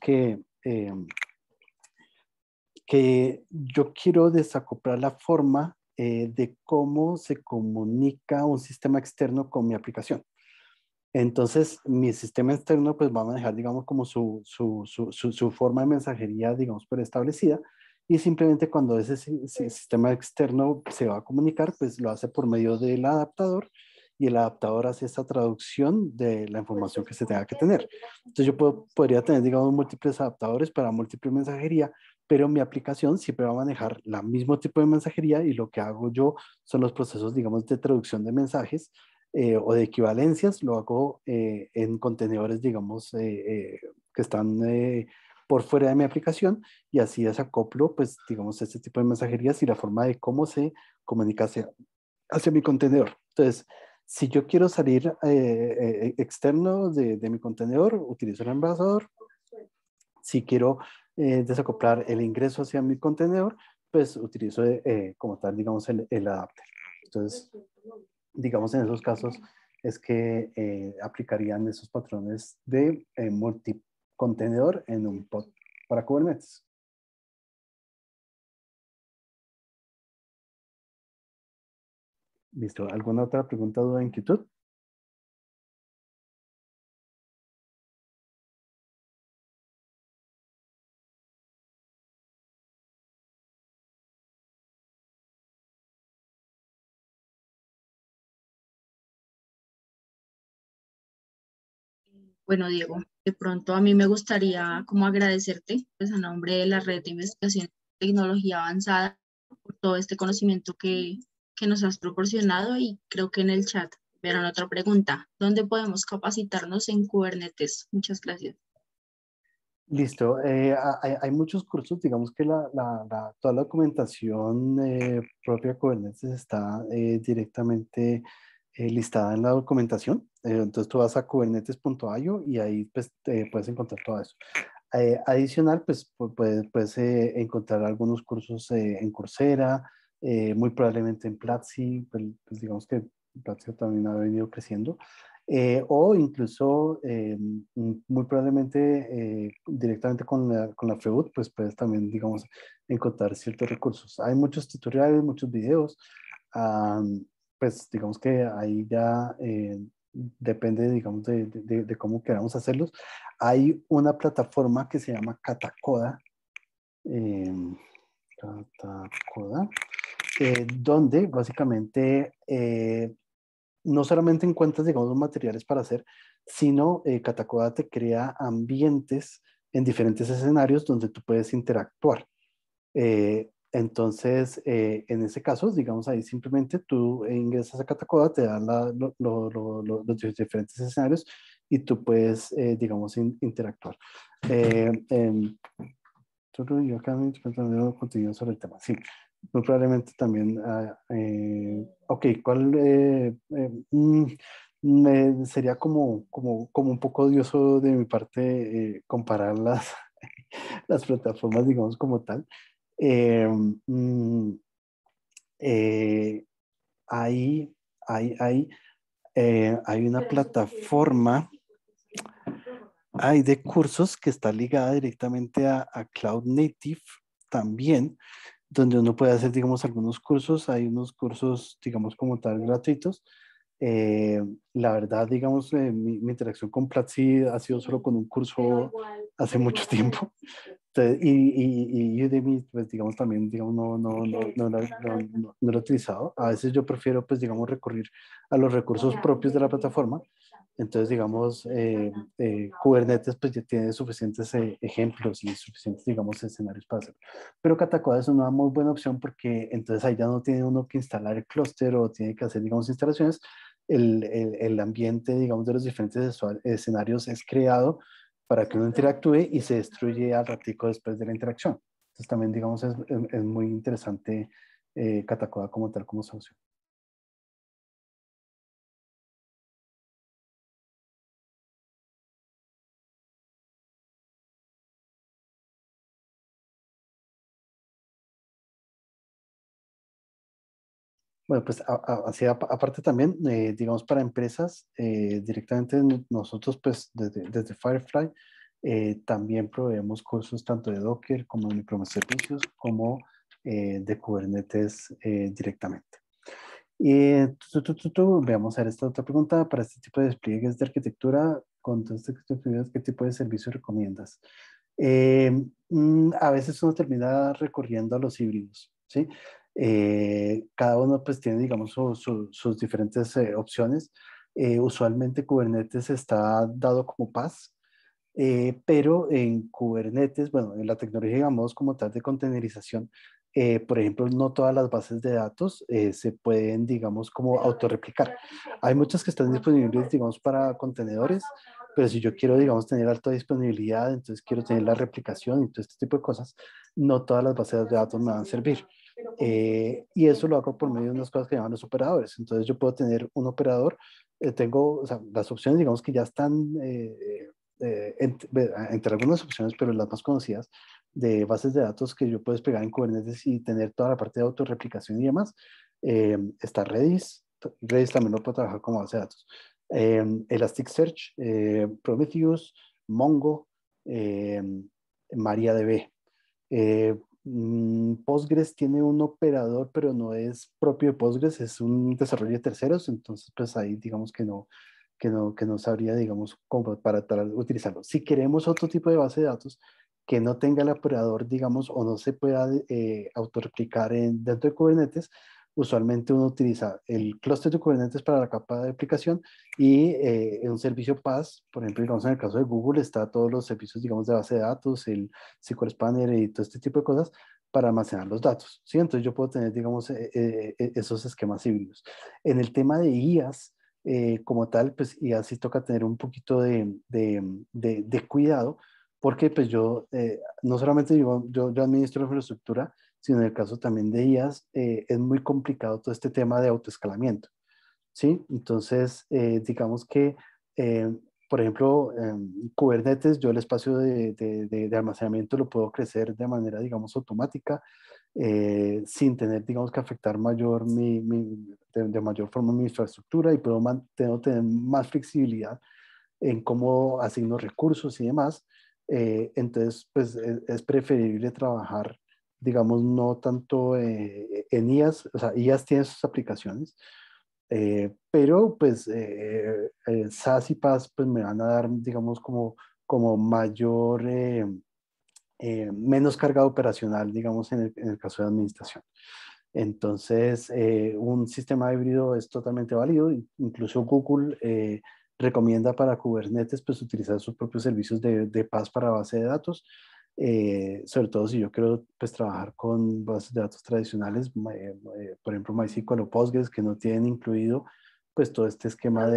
que yo quiero desacoplar la forma de cómo se comunica un sistema externo con mi aplicación. Entonces, mi sistema externo pues va a manejar, digamos, como su forma de mensajería, digamos, preestablecida. Y simplemente cuando ese sistema externo se va a comunicar, pues lo hace por medio del adaptador y el adaptador hace esa traducción de la información que se tenga que tener. Entonces, yo podría tener, digamos, múltiples adaptadores para múltiple mensajería, pero mi aplicación siempre va a manejar el mismo tipo de mensajería y lo que hago yo son los procesos, digamos, de traducción de mensajes o de equivalencias, lo hago en contenedores, digamos, que están por fuera de mi aplicación y así desacoplo, pues, digamos, este tipo de mensajerías y la forma de cómo se comunica hacia mi contenedor. Entonces, Si yo quiero salir externo de mi contenedor, utilizo el envasador. Si quiero desacoplar el ingreso hacia mi contenedor, pues utilizo como tal, digamos, el adapter. Entonces, digamos, en esos casos es que aplicarían esos patrones de multicontenedor en un pod para Kubernetes. ¿Listo? ¿Alguna otra pregunta, duda, inquietud? Bueno, Diego, de pronto a mí me gustaría como agradecerte, pues a nombre de la Red de Investigación y Tecnología Avanzada, por todo este conocimiento que nos has proporcionado y creo que en el chat verán otra pregunta. ¿Dónde podemos capacitarnos en Kubernetes? Muchas gracias. Listo. Hay muchos cursos, digamos que toda la documentación propia de Kubernetes está directamente listada en la documentación. Entonces tú vas a kubernetes.io y ahí pues, puedes encontrar todo eso. Adicional, pues puedes encontrar algunos cursos en Coursera, muy probablemente en Platzi, pues digamos que Platzi también ha venido creciendo. O incluso muy probablemente directamente con la FEUD, pues puedes también, digamos, encontrar ciertos recursos. Hay muchos tutoriales, muchos videos, pues digamos que ahí ya depende, digamos, de cómo queramos hacerlos. Hay una plataforma que se llama Katacoda, eh, Katacoda, donde básicamente no solamente encuentras, digamos, los materiales para hacer, sino Katacoda te crea ambientes en diferentes escenarios donde tú puedes interactuar. Entonces, en ese caso, digamos, ahí simplemente tú ingresas a Katacoda, te dan los diferentes escenarios y tú puedes, digamos, interactuar. Yo acá me encontrando contenido sobre el tema. Sí, muy probablemente también. Ok, ¿cuál? Sería como un poco odioso de mi parte comparar las plataformas, digamos, como tal. Eh, mm, eh, hay, hay, hay una plataforma, hay de cursos que está ligada directamente a Cloud Native también, donde uno puede hacer, digamos, algunos cursos. Hay unos cursos, digamos, como tal, gratuitos. La verdad, digamos, mi interacción con Platzi ha sido solo con un curso hace mucho tiempo. Entonces, y Udemy, pues, digamos, también, digamos, no lo he utilizado. A veces yo prefiero, pues, digamos, recurrir a los recursos propios de la plataforma. Entonces, digamos, Kubernetes, pues, ya tiene suficientes ejemplos y suficientes, digamos, escenarios para hacerlo. Pero Katacoda es una muy buena opción porque entonces ahí ya no tiene uno que instalar el clúster o tiene que hacer, digamos, instalaciones. El ambiente, digamos, de los diferentes escenarios es creado para que uno interactúe y se destruye al ratico después de la interacción. Entonces también, digamos, es muy interesante Katacoda como tal como solución. Bueno, pues así aparte también, digamos, para empresas, directamente nosotros, pues desde Firefly, también proveemos cursos tanto de Docker como de microservicios, como de Kubernetes directamente. Y veamos a ver esta otra pregunta. Para este tipo de despliegues de arquitectura, con todo este tipo de actividades, ¿qué tipo de servicio recomiendas? A veces uno termina recurriendo a los híbridos, ¿sí? Cada uno pues tiene, digamos, sus diferentes opciones. Usualmente Kubernetes está dado como PaaS, pero en Kubernetes, bueno, en la tecnología, digamos, como tal de containerización, por ejemplo, no todas las bases de datos se pueden, digamos, como autorreplicar. Hay muchas que están disponibles, digamos, para contenedores, pero si yo quiero, digamos, tener alta disponibilidad, entonces quiero tener la replicación y todo este tipo de cosas, no todas las bases de datos me van a servir. Y eso lo hago por medio de unas cosas que llaman los operadores. Entonces yo puedo tener un operador, tengo, o sea, las opciones digamos que ya están entre algunas opciones, pero las más conocidas de bases de datos que yo puedo desplegar en Kubernetes y tener toda la parte de autorreplicación y demás. Está Redis. Redis también lo puedo trabajar como base de datos. Elasticsearch, Prometheus, Mongo, MariaDB. Postgres tiene un operador, pero no es propio de Postgres, es un desarrollo de terceros, entonces pues ahí digamos que no sabría, digamos, cómo para utilizarlo. Si queremos otro tipo de base de datos que no tenga el operador, digamos, o no se pueda autorreplicar dentro de Kubernetes, usualmente uno utiliza el clúster de Kubernetes para la capa de aplicación y un servicio PaaS, por ejemplo, digamos, en el caso de Google está todos los servicios, digamos, de base de datos, el SQL Spanner y todo este tipo de cosas para almacenar los datos, ¿sí? Entonces yo puedo tener, digamos, esos esquemas híbridos. En el tema de IaaS, como tal, pues IaaS sí toca tener un poquito de cuidado, porque pues yo, no solamente yo administro la infraestructura, sino en el caso también de IaaS, es muy complicado todo este tema de autoescalamiento, ¿sí? Entonces, digamos que, por ejemplo, Kubernetes, yo el espacio de almacenamiento lo puedo crecer de manera, digamos, automática, sin tener, digamos, que afectar de mayor forma mi infraestructura y puedo tener más flexibilidad en cómo asigno recursos y demás. Entonces, pues es preferible trabajar, digamos, no tanto en IaaS, o sea, IaaS tiene sus aplicaciones, pero pues SaaS y PaaS pues me van a dar, digamos, como mayor, menos carga operacional, digamos, en el caso de administración. Entonces, un sistema híbrido es totalmente válido. Incluso Google recomienda para Kubernetes pues, utilizar sus propios servicios de PaaS para base de datos. Sobre todo si yo quiero pues, trabajar con bases de datos tradicionales, por ejemplo MySQL o Postgres, que no tienen incluido pues, todo este esquema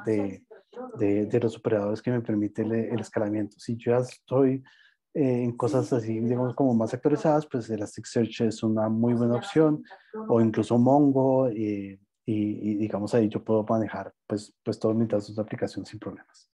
de los operadores que me permite el escalamiento. Si yo ya estoy en cosas así, digamos, como más actualizadas, pues Elasticsearch es una muy buena opción, o incluso Mongo, y digamos ahí yo puedo manejar pues todos mis datos de aplicación sin problemas.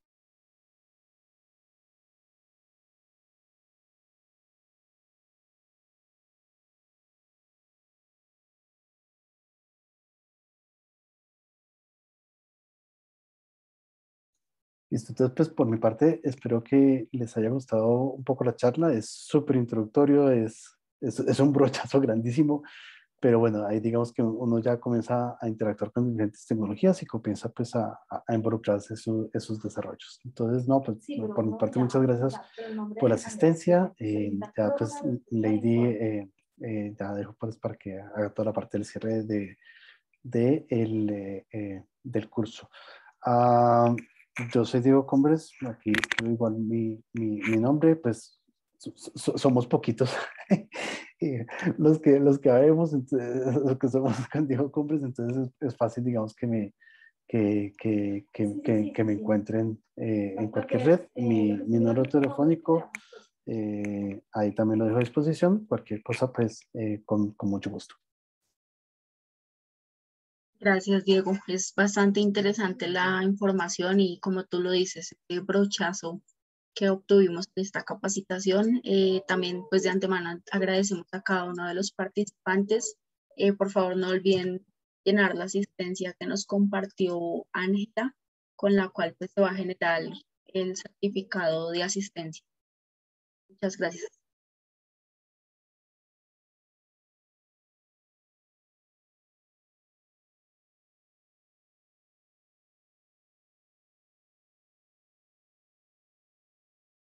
Listo, entonces pues por mi parte espero que les haya gustado un poco la charla, es súper introductorio, es un brochazo grandísimo, pero bueno, ahí digamos que uno ya comienza a interactuar con diferentes tecnologías y comienza pues a involucrarse en esos desarrollos. Entonces, no, pues por mi parte muchas gracias por la asistencia. Ya pues Lady, ya dejo pues para que haga toda la parte del cierre del curso. Ah, yo soy Diego Combres, aquí igual mi nombre, pues somos poquitos los que habemos, los que somos con Diego Combres, entonces es fácil, digamos, que me encuentren en cualquier red. Mi número telefónico, ahí también lo dejo a disposición, cualquier cosa, pues con mucho gusto. Gracias, Diego. Es bastante interesante la información y como tú lo dices, el brochazo que obtuvimos en esta capacitación. También, pues de antemano, agradecemos a cada uno de los participantes. Por favor, no olviden llenar la asistencia que nos compartió Ángela, con la cual pues se va a generar el certificado de asistencia. Muchas gracias.